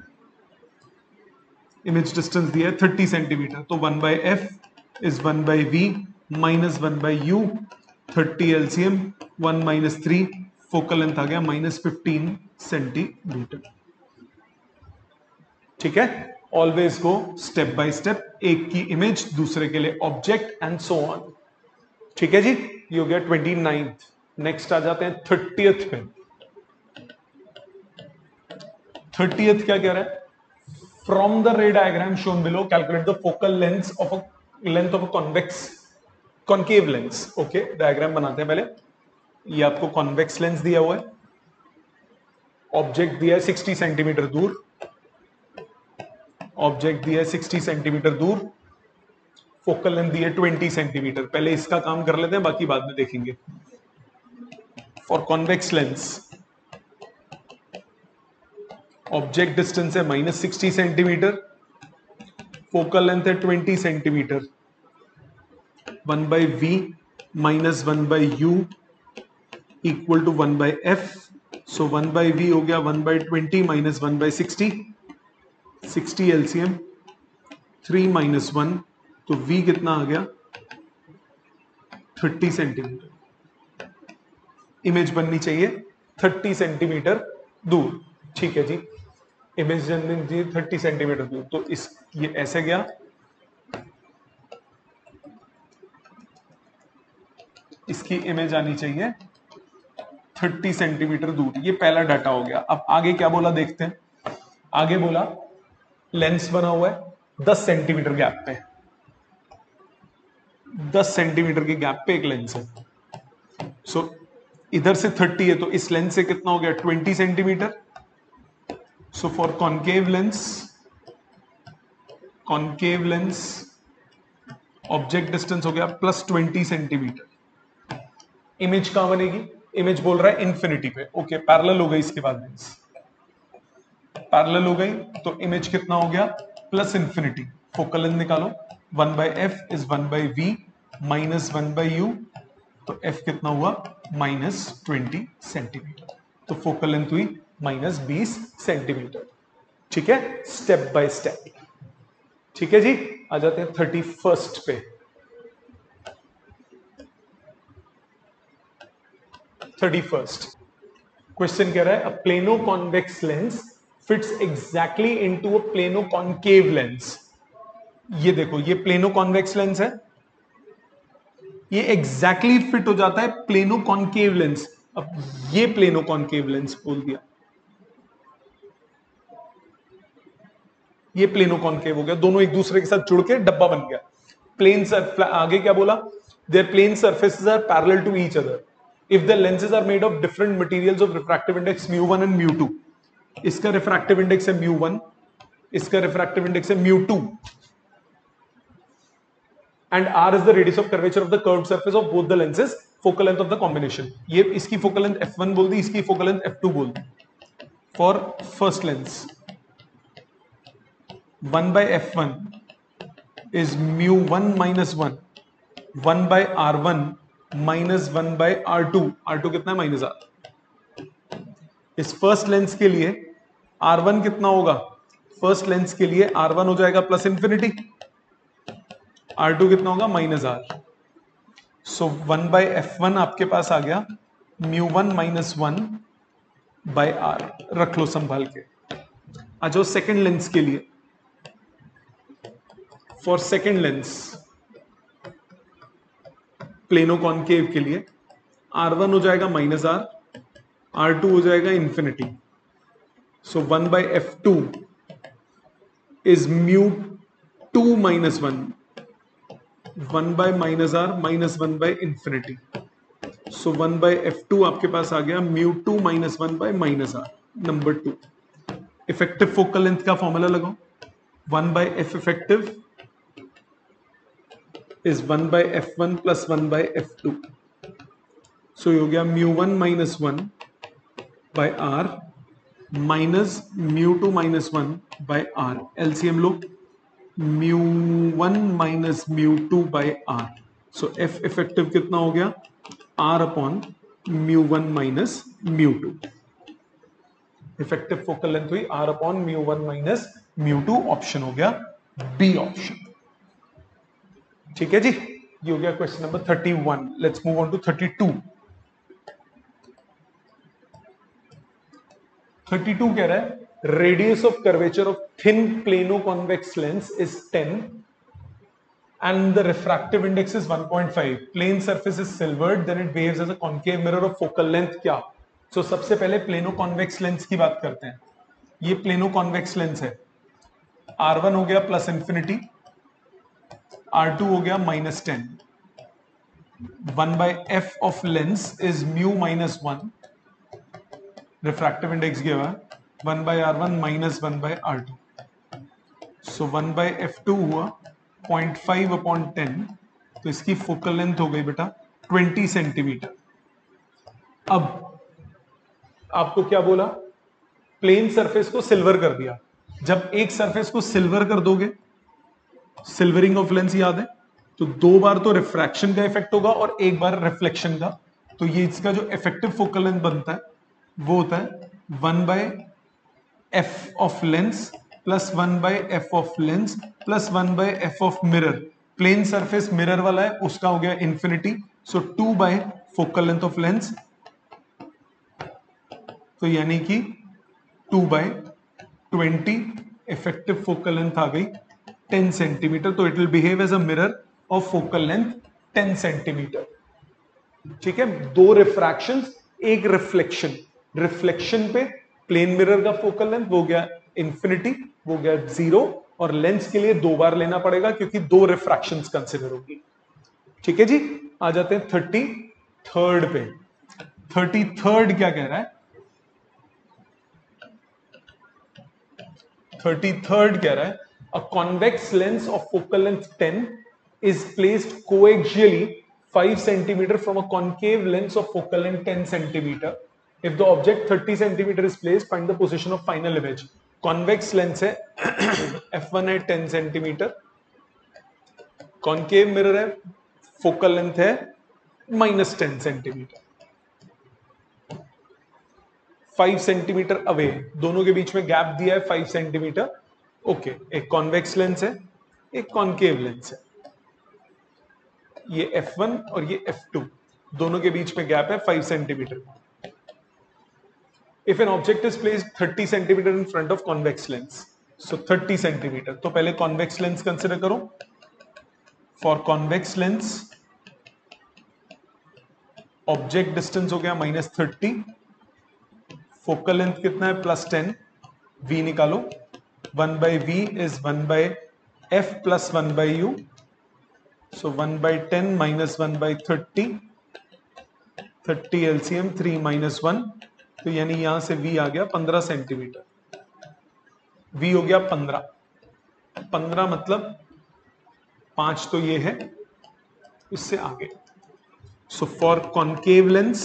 इमेज डिस्टेंस दिया है थर्टी सेंटीमीटर, तो one by F is one by we minus one by U, thirty LCM, one minus three, focal length आ गया माइनस फिफ्टीन सेंटीमीटर। ठीक है, always go step by step, एक की image दूसरे के लिए ऑब्जेक्ट एंड सो ऑन। ठीक है जी, ये हो गया ट्वेंटी नाइन्थ। नेक्स्ट आ जाते हैं थर्टियथ पे। थर्टियथ क्या कह रहा है, from the ray diagram shown below calculate the focal length of a length of a convex concave lens. Okay, diagram बनाते हैं पहले। ये आपको कॉन्वेक्स लेंस दिया हुआ है, ऑब्जेक्ट दिया है सिक्सटी सेंटीमीटर दूर, ऑब्जेक्ट दिया है सिक्सटी सेंटीमीटर दूर, फोकल लेंथ दी है ट्वेंटी सेंटीमीटर। पहले इसका काम कर लेते हैं, बाकी बाद में देखेंगे। For convex lens, object distance है minus sixty centimetre, focal length है twenty centimetre, one by we minus one by you equal to one by F. So one by we हो गया one by twenty minus one by sixty, sixty LCM, three minus one, तो v कितना आ गया, thirty centimetre. Image बननी चाहिए thirty centimetre दूर। ठीक है जी, इमेज बननी चाहिए थर्टी सेंटीमीटर दूर, तो इस ये ऐसे गया, इसकी इमेज आनी चाहिए थर्टी सेंटीमीटर दूर। ये पहला डाटा हो गया। अब आगे क्या बोला देखते हैं। आगे बोला लेंस बना हुआ है दस सेंटीमीटर गैप पे, दस सेंटीमीटर के गैप पे एक लेंस है। सो so, इधर से थर्टी है, तो इस लेंस से कितना हो गया, twenty centimetre. So for concave lens concave lens, object distance हो गया प्लस ट्वेंटी सेंटीमीटर। इमेज कहां बनेगी? इमेज बोल रहा है इन्फिनिटी पे। ओके, पैरेलल हो गई, इसके बाद पैरेलल हो गई तो इमेज कितना हो गया? Plus infinity. फोकल लेंथ निकालो, one by F is one by we minus one by you, तो एफ कितना हुआ? Minus twenty centimetre. तो फोकल लेंथ हुई माइनस बीस सेंटीमीटर। ठीक है, स्टेप बाय स्टेप। ठीक है जी, आ जाते हैं थर्टी फर्स्ट पे। थर्टी फर्स्ट क्वेश्चन कह रहा है, a plano convex lens fits exactly into a plano concave lens. ये देखो, ये प्लेनो कॉन्वेक्स लेंस है, ये एग्जैक्टली exactly फिट हो जाता है प्लेनो कॉन्केव लेंस। अब ये प्लेनो कॉन्केव लेंस बोल दिया, ये प्लेनो कॉन्केव हो गया, दोनों एक दूसरे के साथ जुड़ के डब्बा बन गया। प्लेन सर, आगे क्या बोला? Their plane surfaces are parallel to each other if the lenses are made of different materials of refractive index mu one and mu two. इसका रिफ्रैक्टिव इंडेक्स है म्यू वन, इसका रिफ्रैक्टिव इंडेक्स है mu two, and R is the radius of curvature of the curved surface of both the lenses, focal length of the combination. ये इसकी focal length F one बोल दी, इसकी focal length F two बोल दी। For first lens one by F one is mu one minus one, one by r one minus one by r two, r two कितना है? Minus r। इस first lens के लिए r one कितना होगा? First lens के लिए r one हो जाएगा प्लस इंफिनिटी, r two कितना होगा? Minus r। So one by F one आपके पास आ गया mu one minus one by R. रख लो संभाल के। आ जाओ सेकेंड लेंस के लिए। For second lens plano concave के लिए आर वन हो जाएगा माइनस आर, आर टू हो जाएगा infinity. So one by F two is mu two minus one, one by minus R minus one by infinity. So one by F two आपके पास आ गया mu two minus one by minus R. Number two, effective focal length का formula लगाओ, one by F effective is one by f one plus one by f two. So हो गया mu one minus one by r minus mu two minus one by r. L C M low, mu one minus mu two by r. So f effective कितना हो गया? r upon mu one minus mu two. Effective focal length हुई r upon mu one minus mu two। Option हो गया B option. ठीक है जी, ये हो गया question number thirty one. Let's move on to thirty two. Thirty two कह रहा है radius of curvature of thin plano convex lens is ten and the refractive index is one point five. Plane surface is silvered, then it behaves as a concave mirror of focal length क्या? So so, सबसे पहले plano convex lens की बात करते हैं। ये plano convex lens है, R one हो गया प्लस इंफिनिटी, आर टू हो गया minus ten, one by F of lens is mu minus one, refractive index given है one by R one minus one by R two. So one by F two हुआ point five upon ten, तो इसकी focal length हो गई बेटा twenty centimetre. अब आपको क्या बोला? प्लेन सरफेस को सिल्वर कर दिया। जब एक सरफेस को सिल्वर कर दोगे, सिल्वरिंग ऑफ लेंस याद है, तो दो बार तो रिफ्रैक्शन का इफेक्ट होगा और एक बार रिफ्लेक्शन का। तो ये इसका जो इफेक्टिव फोकल लेंथ बनता है वो होता है one by F of lens plus one by F of lens plus one by F of mirror. Plane surface mirror वाला है, उसका हो गया infinity. So two by focal length of lens, तो यानी कि two by twenty. Effective focal length आ गई टेन सेंटीमीटर, तो it will behave as a mirror of focal length ten centimetre. ठीक है, दो रिफ्रैक्शन एक रिफ्लेक्शन। रिफ्लेक्शन पे प्लेन मिरर का फोकल लेंथ वो गया इंफिनिटी, वो गया जीरो, और लेंस के लिए दो बार लेना पड़ेगा क्योंकि दो रिफ्रैक्शंस कंसिडर होगी। ठीक है जी, आ जाते हैं थर्टी थर्ड पे। थर्टी थर्ड क्या कह रहा है? थर्टी थर्ड कह रहा है A convex lens of focal length ten is placed coaxially five centimeter from a concave lens of focal length ten centimeter. If the object thirty centimeter is placed, find the position of final image. Convex lens है F one है ten centimeter, concave mirror है, focal length है minus ten centimeter. Five centimetre away, दोनों के बीच में gap दिया है फाइव सेंटीमीटर. ओके, एक कॉन्वेक्स लेंस है, एक कॉन्केव लेंस है. ये एफ वन और ये एफ टू, दोनों के बीच में गैप है five centimetre. If an object is placed thirty centimetre in front of convex lens, so thirty centimetre. तो पहले कॉन्वेक्स लेंस कंसिडर करो. For convex lens object distance हो गया माइनस थर्टी, फोकल लेंथ कितना है प्लस टेन, v निकालो. One by we is one by F plus one by you, so one by ten minus one by thirty, thirty LCM three minus one, तो यानी यहां से v आ गया पंद्रह सेंटीमीटर. v हो गया पंद्रह, पंद्रह मतलब पांच तो ये है, इससे आगे. So for concave lens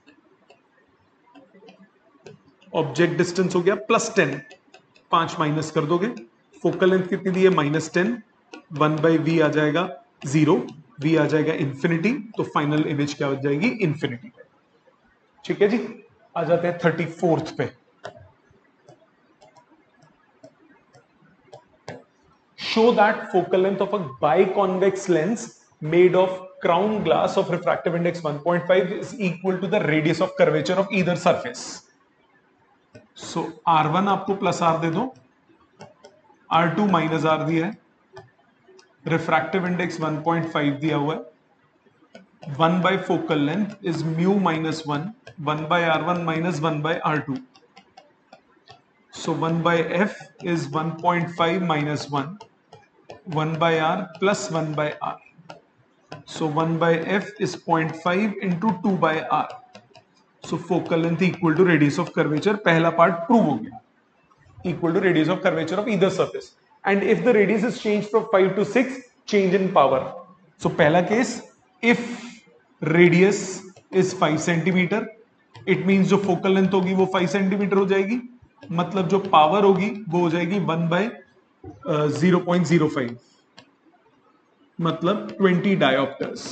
object distance हो गया प्लस टेन, पांच माइनस कर दोगे. फोकल लेंथ कितनी दी है minus ten, one by we आ जाएगा जीरो, वी आ जाएगा इंफिनिटी, तो फाइनल इमेज क्या हो जाएगी इंफिनिटी. ठीक है जी. आ जाते हैं थर्टी फोर्थ पे. Show that focal length of a biconvex lens made of crown glass of refractive index one point five is equal to the radius of curvature of either surface. So R one आपको plus R दे दो, R two minus R दिया है, refractive index one point five दिया हुआ है, one by focal length is mu minus one, one by R one minus one by R two. So one by F is one point five minus one, one by R plus one by R. So one by F is point five into two by R. So focal length equal to radius of curvature. पहला part prove हो गया, equal to radius of curvature of either surface. And if the radius is change from five to six, change in power. So पहला case, if radius is five centimetre, it means जो focal length होगी वो five centimetre हो जाएगी, मतलब जो power होगी वो हो जाएगी one by zero point zero five, मतलब ट्वेंटी डायोप्टर्स.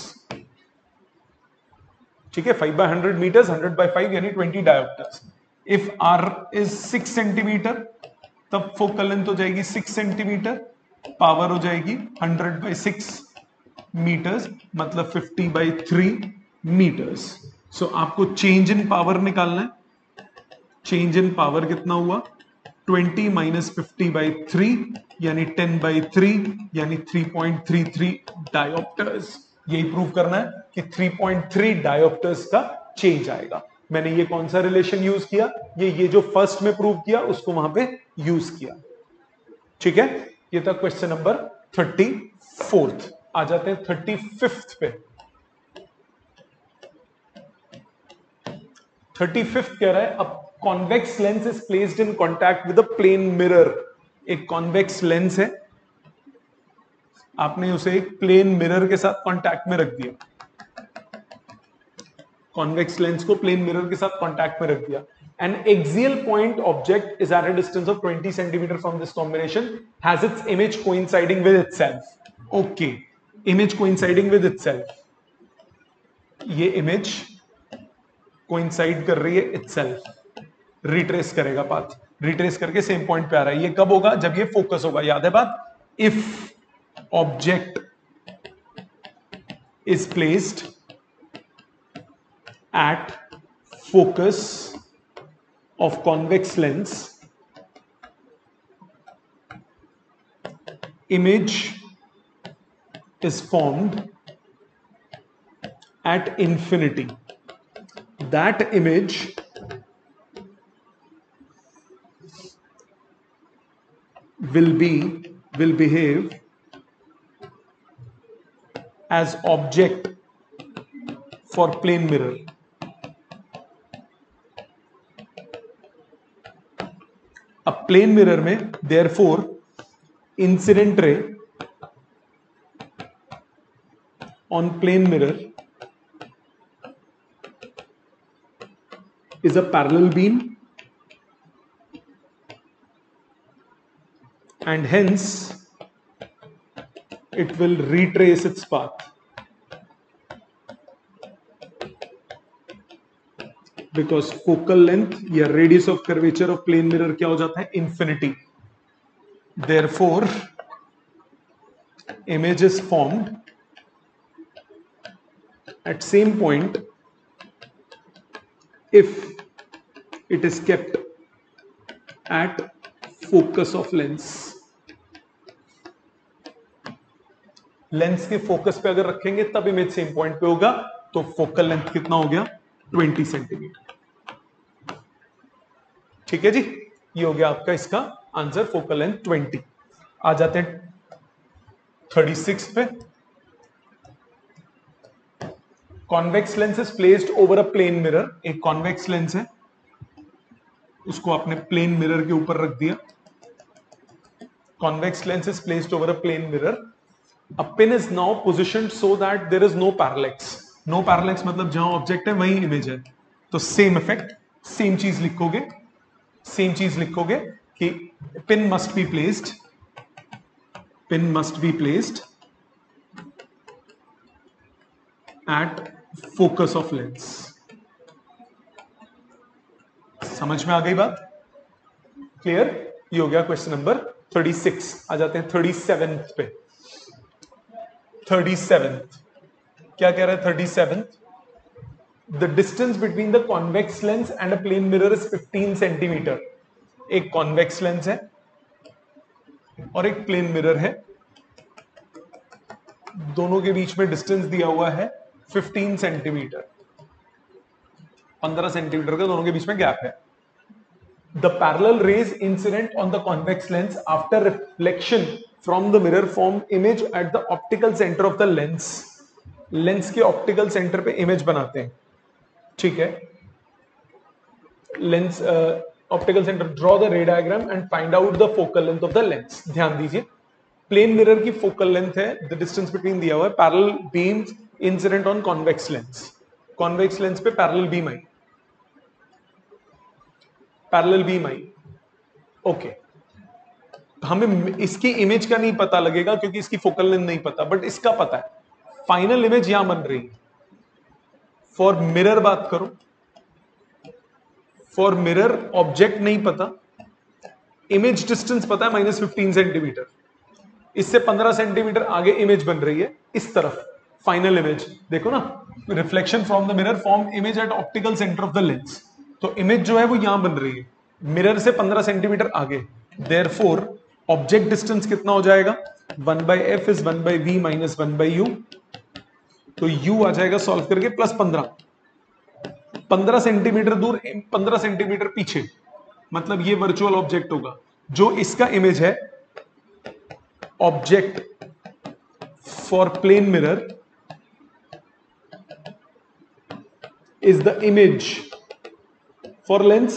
ठीक है, five by hundred metres, hundred by five यानी twenty dioptres. If R is six centimetre, तब फोकल लेंथ हो जाएगी सिक्स सेंटीमीटर, पावर हो जाएगी हंड्रेड बाय सिक्स मीटर्स, मतलब fifty by three metres. So आपको चेंज इन पावर निकालना है. चेंज इन पावर कितना हुआ, twenty minus fifty by three यानी टेन बाई थ्री यानी three point three three dioptres. यही प्रूव करना है कि थ्री पॉइंट थ्री डायोप्टर्स का चेंज आएगा. मैंने ये कौन सा रिलेशन यूज किया, ये ये जो फर्स्ट में प्रूव किया उसको वहां पे यूज किया. ठीक है, ये था क्वेश्चन नंबर थर्टी फोर्थ. आ जाते हैं थर्टी फिफ्थ पे. थर्टी फिफ्थ कह रहा है, अब convex lens is placed in contact with a plane mirror. एक कॉन्वेक्स लेंस है, आपने उसे एक प्लेन मिरर के साथ कांटेक्ट में रख दिया. कॉन्वेक्स लेंस को प्लेन मिरर के साथ कांटेक्ट में रख दिया. An axial point object is at a distance of twenty centimeter from this combination, has its image coinciding with itself. Okay, image coinciding with itself. ये image coincide कर रही है itself. Retrace करेगा path. Retrace करके same point पे आ रहा है. ये कब होगा, जब ये focus होगा. याद है बात. If object is placed at focus of convex lens, image is formed at infinity. That image will be will behave as object for plane mirror. अब प्लेन मिरर में therefore incident ray on plane mirror is a parallel beam and hence it will retrace its path because focal length या radius of curvature of plane mirror क्या हो जाता है infinity. Therefore image is formed at same point if it is kept at focus of lens. Lens के focus पे अगर रखेंगे तब इमेज सेम पॉइंट पे होगा. तो फोकल लेंथ कितना हो गया? Twenty centimetre. ठीक है जी, ये हो गया आपका इसका आंसर, फोकल लेंथ ट्वेंटी. आ जाते हैं थर्टी सिक्स पे. Convex lens is placed over a plane mirror. एक कॉन्वेक्स लेंस है, उसको आपने प्लेन मिरर के ऊपर रख दिया. Convex lens is placed over a plane mirror. A pin is now positioned so that there is no parallax. No parallax मतलब जहां ऑब्जेक्ट है वही इमेज है. तो सेम इफेक्ट, सेम चीज लिखोगे, सेम चीज लिखोगे कि pin must be placed, pin must be placed at focus of lens. समझ में आ गई बात? क्लियर? ये हो गया क्वेश्चन नंबर थर्टी सिक्स. आ जाते हैं थर्टी सेवेंथ पे. थर्टी सेवेंथ क्या कह रहा है? Thirty seventh, the distance between the convex lens and a plane mirror is fifteen centimetre. एक कॉन्वेक्स लेंस है और एक प्लेन मिरर है, दोनों के बीच में डिस्टेंस दिया हुआ है फिफ्टीन सेंटीमीटर. पंद्रह सेंटीमीटर का दोनों के बीच में गैप है. The parallel rays incident on the convex lens after reflection from the mirror form image at the optical center of the lens. Lens के ऑप्टिकल सेंटर पे इमेज बनाते हैं. ठीक है, lens optical centre. Draw the ray diagram and find out the focal length of the lens. ध्यान दीजिए, plane mirror की focal length है, द डिस्टेंस बिटवीन दिया हुआ है, parallel beams incident on convex lens. Convex lens पे parallel beam आई, parallel beam आई. ओके, हमें इसकी इमेज का नहीं पता लगेगा क्योंकि इसकी फोकल लेंथ नहीं पता, बट इसका पता है. फाइनल इमेज यहां बन रही है. फॉर मिरर बात करो, फॉर मिरर ऑब्जेक्ट नहीं पता, इमेज डिस्टेंस पता है माइनस फिफ्टीन सेंटीमीटर. इससे पंद्रह सेंटीमीटर आगे इमेज बन रही है इस तरफ. फाइनल इमेज देखो ना, reflection from the mirror form image at optical centre of the lens. तो इमेज जो है वो यहां बन रही है मिरर से पंद्रह सेंटीमीटर आगे. देयरफॉर ऑब्जेक्ट डिस्टेंस कितना हो जाएगा? One by F is one by we minus one by you. तो u आ जाएगा सॉल्व करके प्लस पंद्रह. पंद्रह सेंटीमीटर दूर, पंद्रह सेंटीमीटर पीछे, मतलब ये वर्चुअल ऑब्जेक्ट होगा. जो इसका इमेज है, object for plane mirror is the image for lens.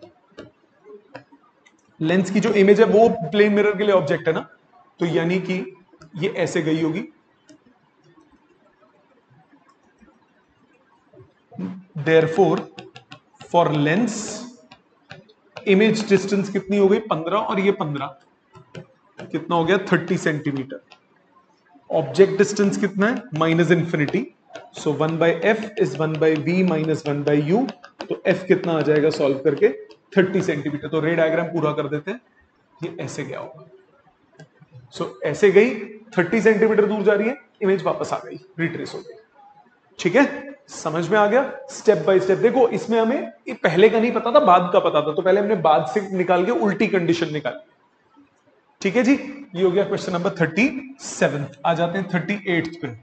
Lens की जो इमेज है वो प्लेन मिरर के लिए ऑब्जेक्ट है ना. तो यानी कि ये ऐसे गई होगी. Therefore, for lens, image distance कितनी हो गई? पंद्रह, और ये पंद्रह कितना हो गया? Thirty centimetre. ऑब्जेक्ट डिस्टेंस कितना है? Minus infinity. So one by F is one by we minus one by you. तो एफ कितना आ जाएगा सॉल्व करके? Thirty centimetre. तो रे डायग्राम पूरा कर देते हैं. ये ऐसे गया होगा. सो so, ऐसे गई, थर्टी सेंटीमीटर दूर जा रही है, इमेज वापस आ गई, रिट्रेस हो गई. ठीक है, समझ में आ गया? स्टेप बाय स्टेप देखो. इसमें हमें ये पहले का नहीं पता था, बाद का पता था, तो पहले हमने बाद से निकाल के उल्टी कंडीशन निकाली. ठीक है जी, ये हो गया क्वेश्चन नंबर थर्टी सेवन. आ जाते हैं थर्टी एट पे.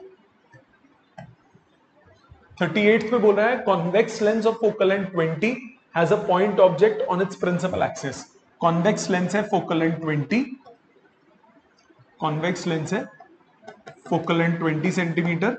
थर्टी एट पे बोल रहा है convex lens of focal length twenty has a point object on its principal axis. Convex lens है, focal length twenty. Convex lens है, focal length twenty centimetre,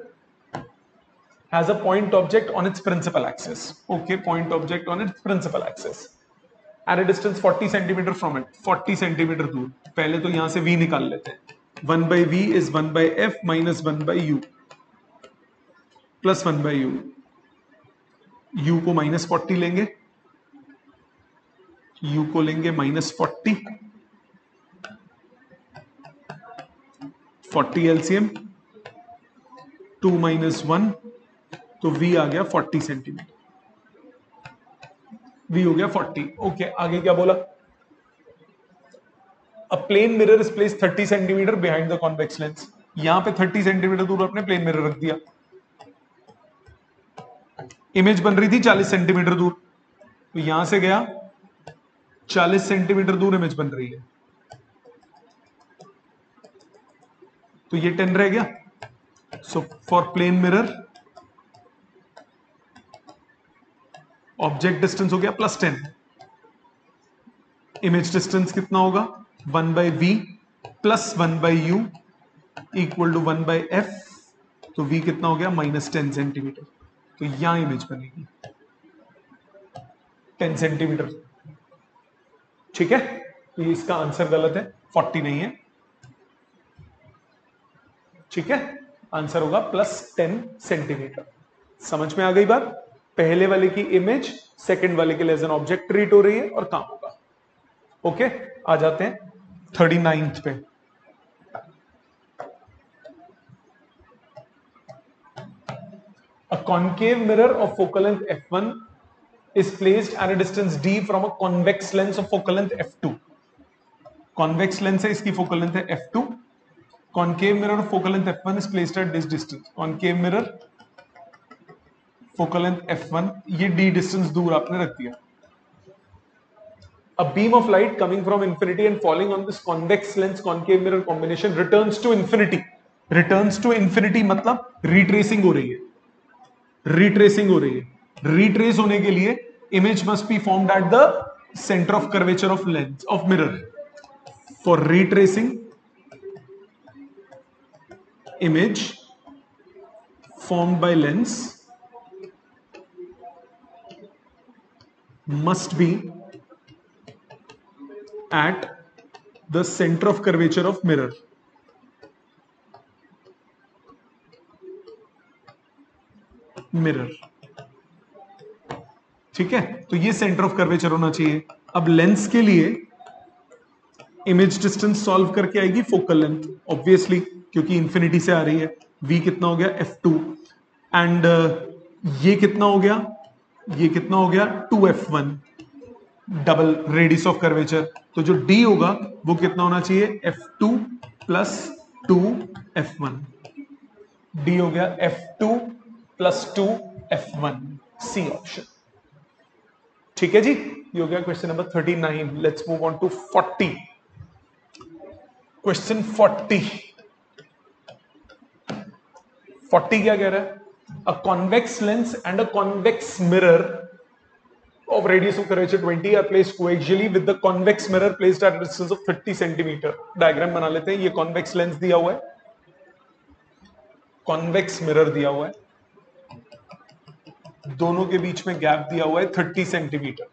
has a point object on its principal axis. Okay, point object on its principal axis. At a distance forty centimetre from it, forty centimetre दूर। पहले तो यहां से v निकाल लेते हैं। One by we is one by F minus one by U plus one by U. U को minus forty लेंगे, यू को लेंगे minus forty, forty LCM, two minus one, तो v आ गया फोर्टी सेंटीमीटर, v हो गया फोर्टी। ओके, आगे क्या बोला? A plane mirror is placed thirty centimetre behind the convex lens. यहां पे थर्टी सेंटीमीटर दूर अपने प्लेन मिरर रख दिया। इमेज बन रही थी चालीस सेंटीमीटर दूर, तो यहां से गया चालीस सेंटीमीटर दूर इमेज बन रही है, तो ये टेन रह गया। So for plane mirror object distance हो गया प्लस टेन। इमेज डिस्टेंस कितना होगा? One by V plus one by you equal to one by F, तो v कितना हो गया? Minus ten centimetre. तो यहां इमेज बनेगी टेन सेंटीमीटर। ठीक है, तो ये इसका आंसर गलत है, फोर्टी नहीं है। ठीक है, आंसर होगा प्लस टेन सेंटीमीटर। समझ में आ गई बात? पहले वाले की इमेज सेकंड वाले के लेस एन ऑब्जेक्ट ट्रीट हो रही है और काम होगा। ओके, आ जाते हैं थर्टी नाइन्थ पे। A concave mirror of focal length f one is placed at a distance d from a convex lens of focal length f two. Convex lens है, इसकी focal length है f two. Concave mirror of focal length f one is placed at this distance. Concave mirror focal length f one, ये d distance दूर आपने रख दिया। A beam of light coming from infinity and falling on this convex lens concave mirror combination returns to infinity. Returns to infinity मतलब retracing हो रही है, retracing हो रही है। रिट्रेस होने के लिए image must be formed at the centre of curvature of lens of mirror. For retracing image formed by lens must be at the centre of curvature of mirror. Mirror, ठीक है, तो ये सेंटर ऑफ कर्वेचर होना चाहिए। अब lens के लिए image distance solve करके आएगी फोकल लेंथ, ऑब्वियसली, क्योंकि इंफिनिटी से आ रही है। v कितना हो गया? F two. एंड ये कितना हो गया? ये कितना हो गया? Two F one, double radius of curvature. तो जो d होगा वो कितना होना चाहिए? F two plus two F one. d हो गया F two plus two F one, C option. ठीक है जी, ये हो गया question number thirty nine. Let's move on to forty. Question forty. Forty क्या कह रहा है? A convex lens and a convex mirror of radius of curvature twenty are placed coaxially with the convex mirror placed at a distance of thirty centimeter. Diagram बना लेते हैं। ये convex lens दिया हुआ है, कॉन्वेक्स मिरर दिया हुआ है, दोनों के बीच में गैप दिया हुआ है थर्टी सेंटीमीटर।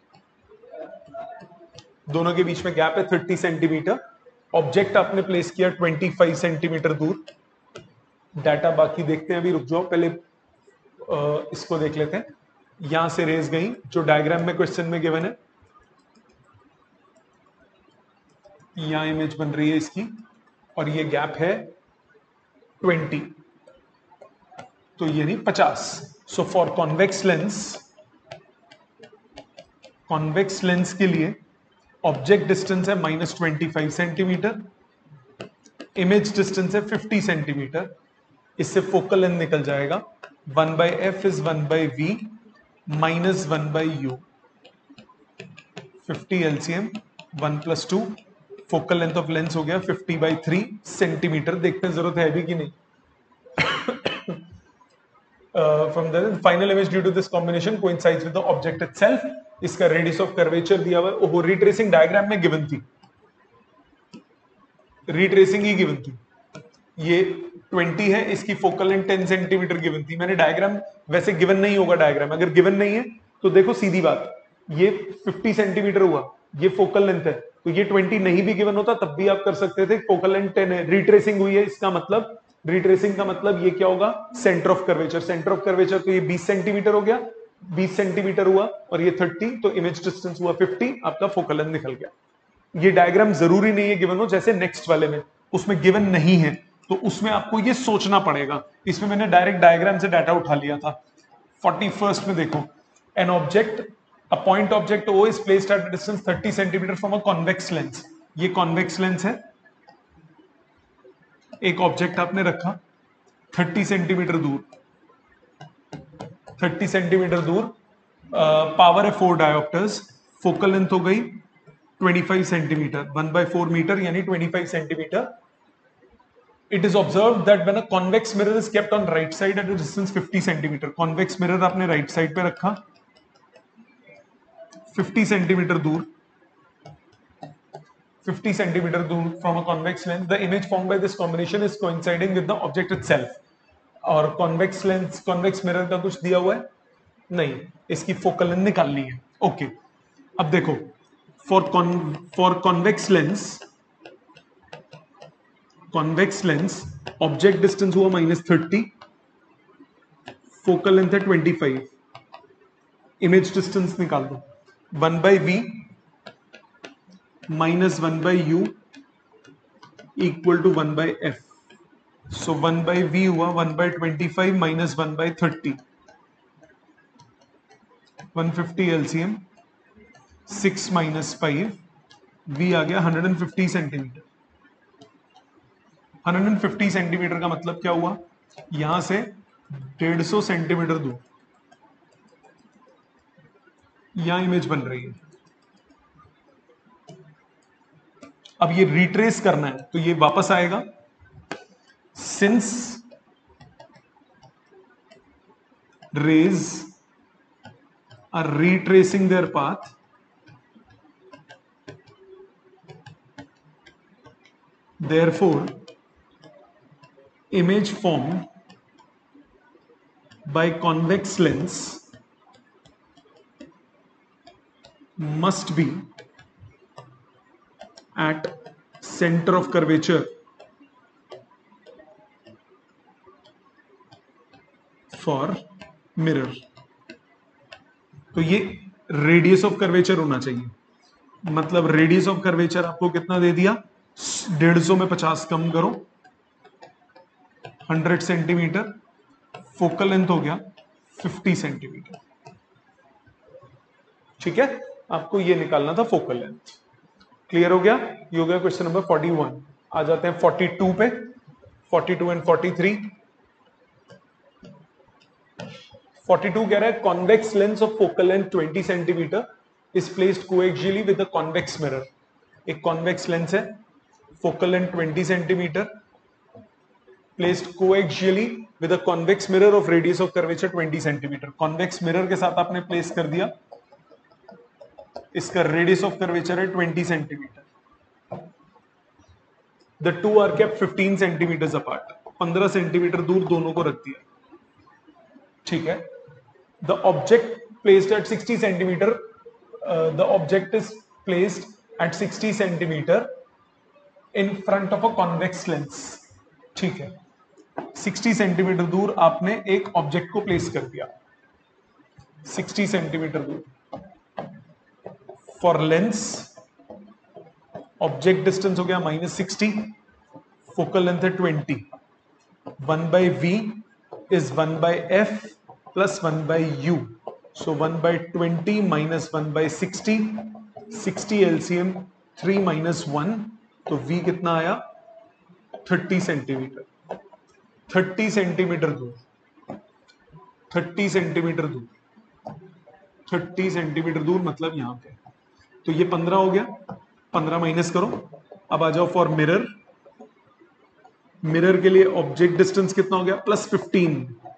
दोनों के बीच में गैप है थर्टी सेंटीमीटर। ऑब्जेक्ट आपने प्लेस किया ट्वेंटी फाइव सेंटीमीटर दूर। डाटा बाकी देखते हैं, अभी रुक जाओ, पहले आ, इसको देख लेते हैं। यहां से रेज गई जो डायग्राम में क्वेश्चन में गिवन है, यहां इमेज बन रही है इसकी, और ये गैप है ट्वेंटी, तो ये नहीं पचास। So for convex lens, convex lens के लिए ऑब्जेक्ट डिस्टेंस है minus twenty five centimetre, image distance है फिफ्टी सेंटीमीटर। इससे फोकल लेंथ निकल जाएगा one by F is one by we minus one by U, fifty LCM, one plus two, focal length of lens हो गया fifty by three centimetre. देखते हैं जरूरत है भी कि नहीं। From the final image due to this combination coincides with the object itself. इसका रेडियस ऑफ कर्वेचर दिया हुआ है, वो रिट्रेसिंग डायग्राम में गिवन थी, रिट्रेसिंग ही गिवन थी। ये ट्वेंटी है, इसकी focal length ten centimetre given थी। मैंने डायग्राम, वैसे गिवन नहीं होगा डायग्राम, अगर गिवन नहीं है तो देखो सीधी बात, ये फिफ्टी सेंटीमीटर हुआ, ये फोकल लेंथ है, तो ये ट्वेंटी नहीं भी गिवन होता तब भी आप कर सकते थे। फोकल लेंथ टेन है, रिट्रेसिंग हुई है, इसका मतलब रिट्रेसिंग का मतलब ये क्या होगा, centre of curvature. Centre of curvature तो ये बीस सेंटीमीटर हो गया, बीस सेंटीमीटर हुआ और ये तीस, तो इमेज डिस्टेंस हुआ पचास, आपका फोकल लेंथ निकल गया। ये डायग्राम जरूरी नहीं है गिवन हो, जैसे नेक्स्ट वाले में उसमें गिवन नहीं है तो उसमें आपको ये सोचना पड़ेगा। इसमें मैंने डायरेक्ट डायग्राम से डाटा उठा लिया था। फोर्टी फर्स्ट में देखो, an object, a point object O is placed at distance thirty centimetre from a convex lens. ये कॉन्वेक्स लेंस है, एक ऑब्जेक्ट आपने रखा तीस सेंटीमीटर दूर, तीस सेंटीमीटर दूर, पावर है फोर डायोप्टर्स, फोकल लेंथ हो गई पच्चीस centimetre, one by four metre यानी पच्चीस centimetre. It is observed that when a convex mirror is kept on right side at a distance fifty centimetre, convex mirror आपने right side पे रखा fifty centimetre दूर, fifty centimetre दूर from a convex lens, the image formed by this combination is coinciding with the object itself. और convex lens, convex mirror का कुछ दिया हुआ है नहीं, इसकी focal length निकालनी है। Okay okay. अब देखो, for con for convex lens, convex lens object distance हुआ माइनस थर्टी, फोकल लेंथ है ट्वेंटी फाइव, इमेज डिस्टेंस निकाल दो, one by we minus one by you equal to one by F. So one by we हुआ one by twenty five minus one by thirty, one fifty LCM, six minus five, V आ गया hundred fifty centimetre. Hundred fifty centimetre का मतलब क्या हुआ, यहां से डेढ़ सौ सेंटीमीटर दूर यहां इमेज बन रही है। अब ये रिट्रेस करना है तो ये वापस आएगा, since rays are retracing their path, therefore image formed by convex lens must be at center of curvature for mirror। तो ये रेडियस ऑफ कर्वेचर होना चाहिए, मतलब रेडियस ऑफ कर्वेचर आपको कितना दे दिया, डेढ़ सौ में पचास कम करो, हंड्रेड सेंटीमीटर, फोकल लेंथ हो गया फिफ्टी सेंटीमीटर। ठीक है, आपको ये निकालना था फोकल लेंथ। क्लियर हो गया, ये हो गया क्वेश्चन नंबर फोर्टी वन। आ जाते हैं फोर्टी टू पे, forty two and forty three. Forty two कह रहा है convex lens of focal length twenty centimetre is placed coaxially with the convex mirror. एक कॉन्वेक्स लेंस है, focal length twenty centimetre, placed coaxially with a convex mirror of radius of curvature twenty centimetre. convex mirror के साथ आपने place कर दिया, इसका radius of curvature है twenty centimetre. The two are kept fifteen centimetre apart, पंद्रह सेंटीमीटर दूर दोनों को रख दिया। ठीक है, the object placed at sixty centimetre, the object is placed at sixty centimetre in front of a convex lens. ठीक है, सिक्सटी सेंटीमीटर दूर आपने एक ऑब्जेक्ट को प्लेस कर दिया, सिक्सटी सेंटीमीटर दूर। फॉर लेंस ऑब्जेक्ट डिस्टेंस हो गया माइनस सिक्सटी, फोकल लेंथ है twenty, one by we is one by F plus one by you, so one by twenty minus one by sixty, sixty LCM, three minus one, तो V कितना आया thirty centimetre. Thirty centimetre दूर, thirty centimetre दूर, thirty centimetre दूर मतलब यहां पे, तो ये पंद्रह हो गया, पंद्रह माइनस करो। अब आ जाओ फॉर मिरर, मिरर के लिए ऑब्जेक्ट डिस्टेंस कितना हो गया plus fifteen,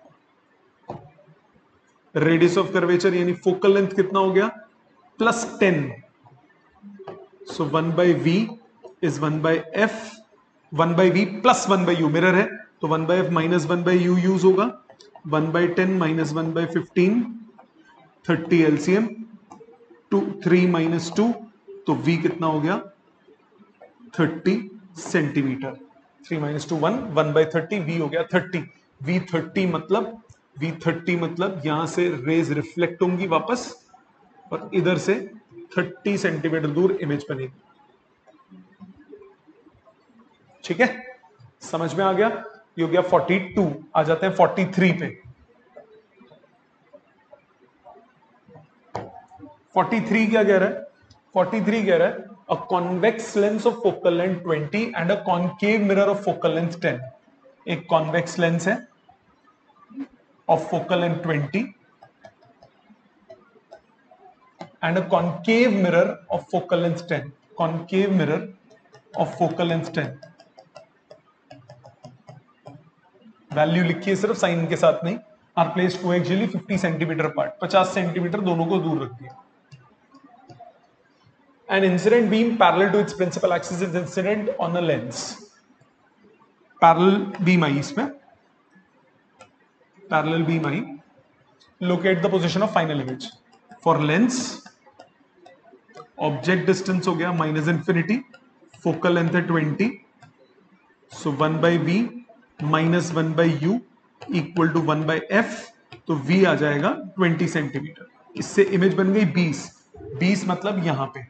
radius of curvature यानी फोकल लेंथ कितना हो गया plus ten, so one by we is one by F, one by V plus one by U, mirror है तो one by F minus one by U use होगा, one by ten minus one by fifteen, thirty LCM, two three minus two, तो v कितना हो गया thirty centimetre. Three minus two one, one by thirty, V हो गया thirty. V thirty मतलब V thirty मतलब यहां से रेज रिफ्लेक्ट होंगी वापस और इधर से थर्टी सेंटीमीटर दूर इमेज बनेगी। ठीक है, समझ में आ गया? ये हो गया फोर्टी टू। आ जाते हैं फोर्टी थ्री पे। फोर्टी थ्री क्या कह रहा है? फोर्टी थ्री कह रहा है a convex lens of focal length twenty and a concave mirror of focal length ten. एक कॉन्वेक्स लेंस है of focal length twenty and a concave mirror of focal length ten. Concave mirror of focal length ten. Value लिखिए सिर्फ, sign के साथ नहीं। Are placed coaxially fifty centimetre apart, पचास centimetre दोनों को दूर रखिए। An incident beam parallel to its principal axis is incident on a lens. Parallel beam आई इसमें, parallel beam I. Locate the position of final image. For lens, object distance हो गया minus infinity, focal length है twenty, so one by v minus one by u equal to one by f, तो v आ जाएगा twenty centimetre. इससे image बन गई बीस। बीस मतलब यहां पे,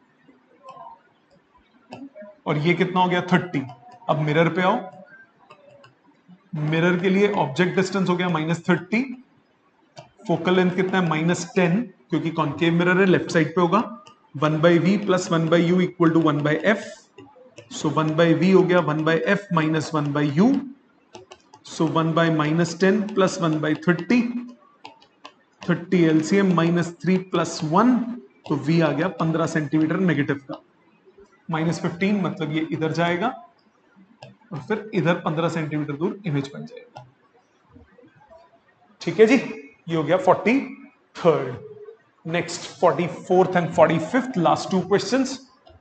और ये कितना हो गया थर्टी। अब मिरर पे आओ, मिरर के लिए ऑब्जेक्ट डिस्टेंस हो गया माइनस थर्टी, फोकल लेंथ कितना है माइनस टेन, क्योंकि कॉन्केव मिरर है लेफ्ट साइड पे होगा। One by V plus one by you equal to one by F, so one by we हो गया one by F minus one by you, so one by minus ten plus one by thirty, thirty LCM minus three plus one, तो we आ गया पंद्रह centimetre negative का। Minus fifteen मतलब ये इधर जाएगा और फिर इधर पंद्रह सेंटीमीटर दूर इमेज बन जाएगा। ठीक है जी, ये हो गया forty third. Next forty fourth and forty fifth, last two questions.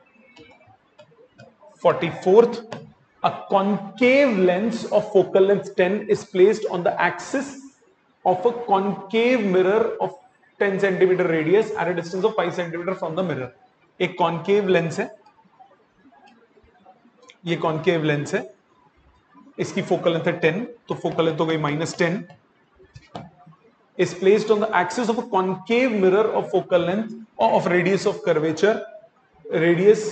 Forty fourth, a concave lens of focal length ten is placed on the axis of a concave mirror of ten centimetre radius at a distance of five centimetre from the mirror. एक concave lens है, ये concave lens है, इसकी focal length है ten, तो focal length हो गई minus ten, is placed on the axis of a concave mirror of focal length or of radius of curvature, radius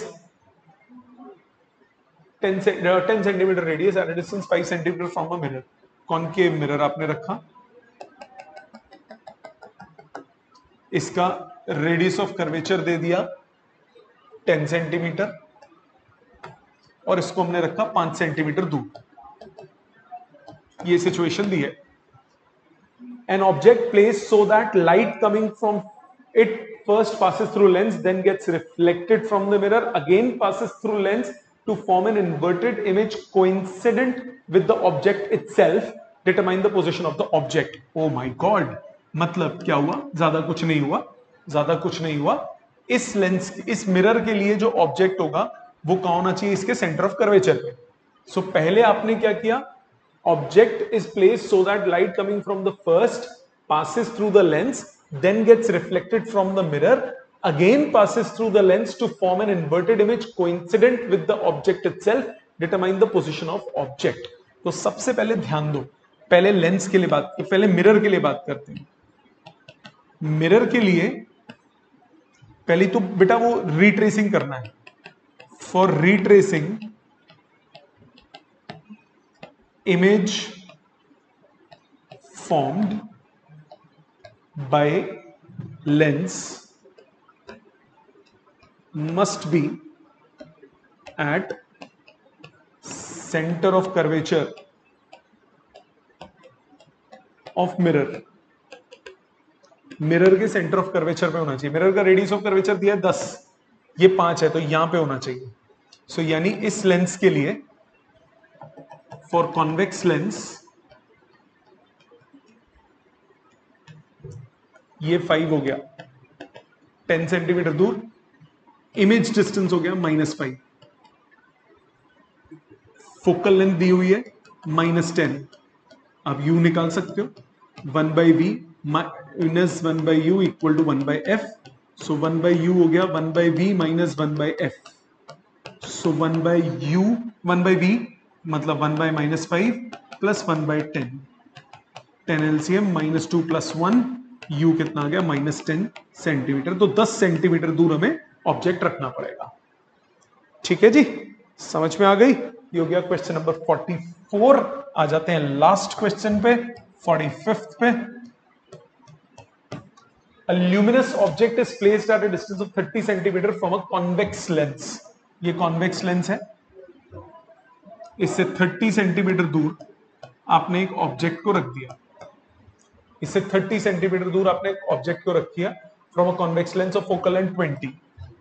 ten centimeter radius at a distance five centimeter from a mirror. concave mirror आपने रखा, इसका radius of curvature दे दिया ten centimetre और इसको हमने रखा पांच centimetre दूर। ये सिचुएशन दी है। An object placed so that light coming from it first passes through lens, then gets reflected from the mirror, again passes through lens to form an inverted image coincident with the object itself. Determine the position of the object. Oh my God! मतलब क्या हुआ? ज्यादा कुछ नहीं हुआ, ज्यादा कुछ नहीं हुआ। इस लेंस, इस मिरर के लिए जो ऑब्जेक्ट होगा वो कहां होना चाहिए? इसके सेंटर ऑफ कर्वेचर पे। सो so, पहले आपने क्या किया? Object is placed so that light coming from the first passes through the lens, then gets reflected from the mirror, again passes through the lens to form an inverted image coincident with the object itself. Determine the position of object. तो सबसे पहले ध्यान दो, पहले lens के लिए बात, पहले मिरर के लिए बात करते हैं। मिरर के लिए पहले तो बेटा वो रीट्रेसिंग करना है। For retracing image formed by lens must be at center of curvature of mirror. Mirror के सेंटर ऑफ कर्वेचर पे होना चाहिए। मिरर का रेडियस ऑफ कर्वेचर दिया है दस, ये पांच है, तो यहां पे होना चाहिए। सो so, यानी इस लेंस के लिए For convex lens ये फाइव हो गया, टेन सेंटीमीटर दूर, इमेज डिस्टेंस हो गया माइनस फाइव, फोकल लेंथ दी हुई है माइनस टेन। आप u निकाल सकते हो, one by we minus one by you equal to one by F, so one by U हो गया one by we minus one by F. So one by you one by V मतलब one by minus five plus one by ten. Ten LCM minus two plus one, U कितना आ गया minus ten centimetre. तो दस centimetre दूर हमें object रखना पड़ेगा. ठीक है जी, समझ में आ गई. ये हो गया क्वेश्चन नंबर फोर्टी फोर. आ जाते हैं लास्ट क्वेश्चन पे, फोर्टी फिफ्थ पे. A luminous object is placed at a distance of thirty centimeter from a convex lens. ये convex lens है. इससे थर्टी सेंटीमीटर दूर आपने एक ऑब्जेक्ट को रख दिया. इससे थर्टी सेंटीमीटर दूर आपने एक ऑब्जेक्ट को रख दिया from a convex lens of focal length twenty.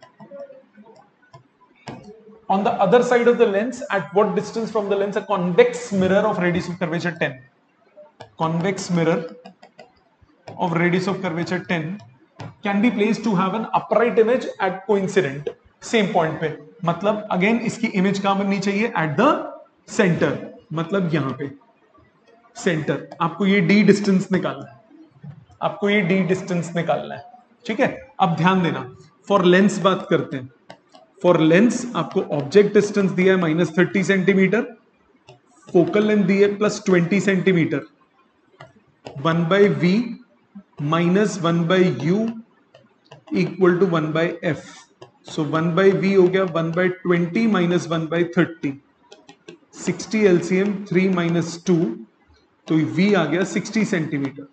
On the other side of the lens, at what distance from the lens a convex mirror of radius of curvature ten? Convex mirror of radius of curvature ten can be placed to have an upright image at coincident same point पे. मतलब again इसकी image कहां बननी चाहिए? At the centre. मतलब यहां पे centre. आपको ये डी डिस्टेंस निकालना है. आपको ये डी डिस्टेंस निकालना है. ठीक है, अब ध्यान देना. फॉर लेंस बात करते हैं. फॉर लेंस आपको ऑब्जेक्ट डिस्टेंस दिया है minus thirty centimetre, focal length दी है plus twenty centimetre. One by we minus one by you equal to one by F. So one by we हो गया one by twenty minus one by thirty. Sixty LCM three minus two, तो we आ गया sixty centimetre.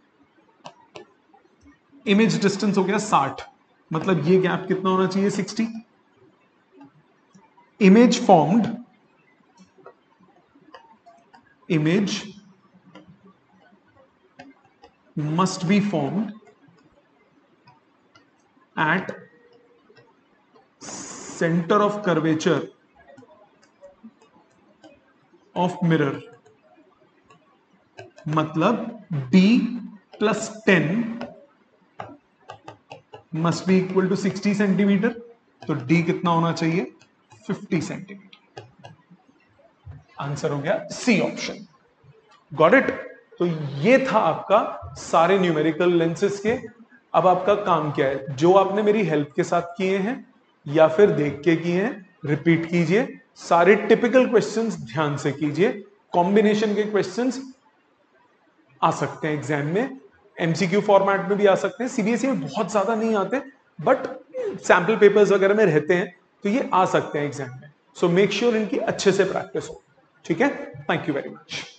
Image distance हो गया साठ. मतलब ये गैप कितना होना चाहिए? Sixty. Image formed image must be formed at center of curvature of mirror. मतलब d plus ten must be equal to sixty centimetre. तो d कितना होना चाहिए? Fifty centimetre. आंसर हो गया सी ऑप्शन. Got it. तो ये था आपका सारे न्यूमेरिकल लेंसेज के. अब आपका काम क्या है? जो आपने मेरी हेल्प के साथ किए हैं या फिर देख के किए हैं, रिपीट कीजिए. सारे टिपिकल क्वेश्चंस ध्यान से कीजिए. कॉम्बिनेशन के क्वेश्चंस आ सकते हैं एग्जाम में, एमसीक्यू फॉर्मेट में भी आ सकते हैं. सीबीएसई में बहुत ज्यादा नहीं आते, बट सैंपल पेपर्स वगैरह में रहते हैं, तो ये आ सकते हैं एग्जाम में. सो मेक श्योर इनकी अच्छे से प्रैक्टिस हो. ठीक है, थैंक यू वेरी मच.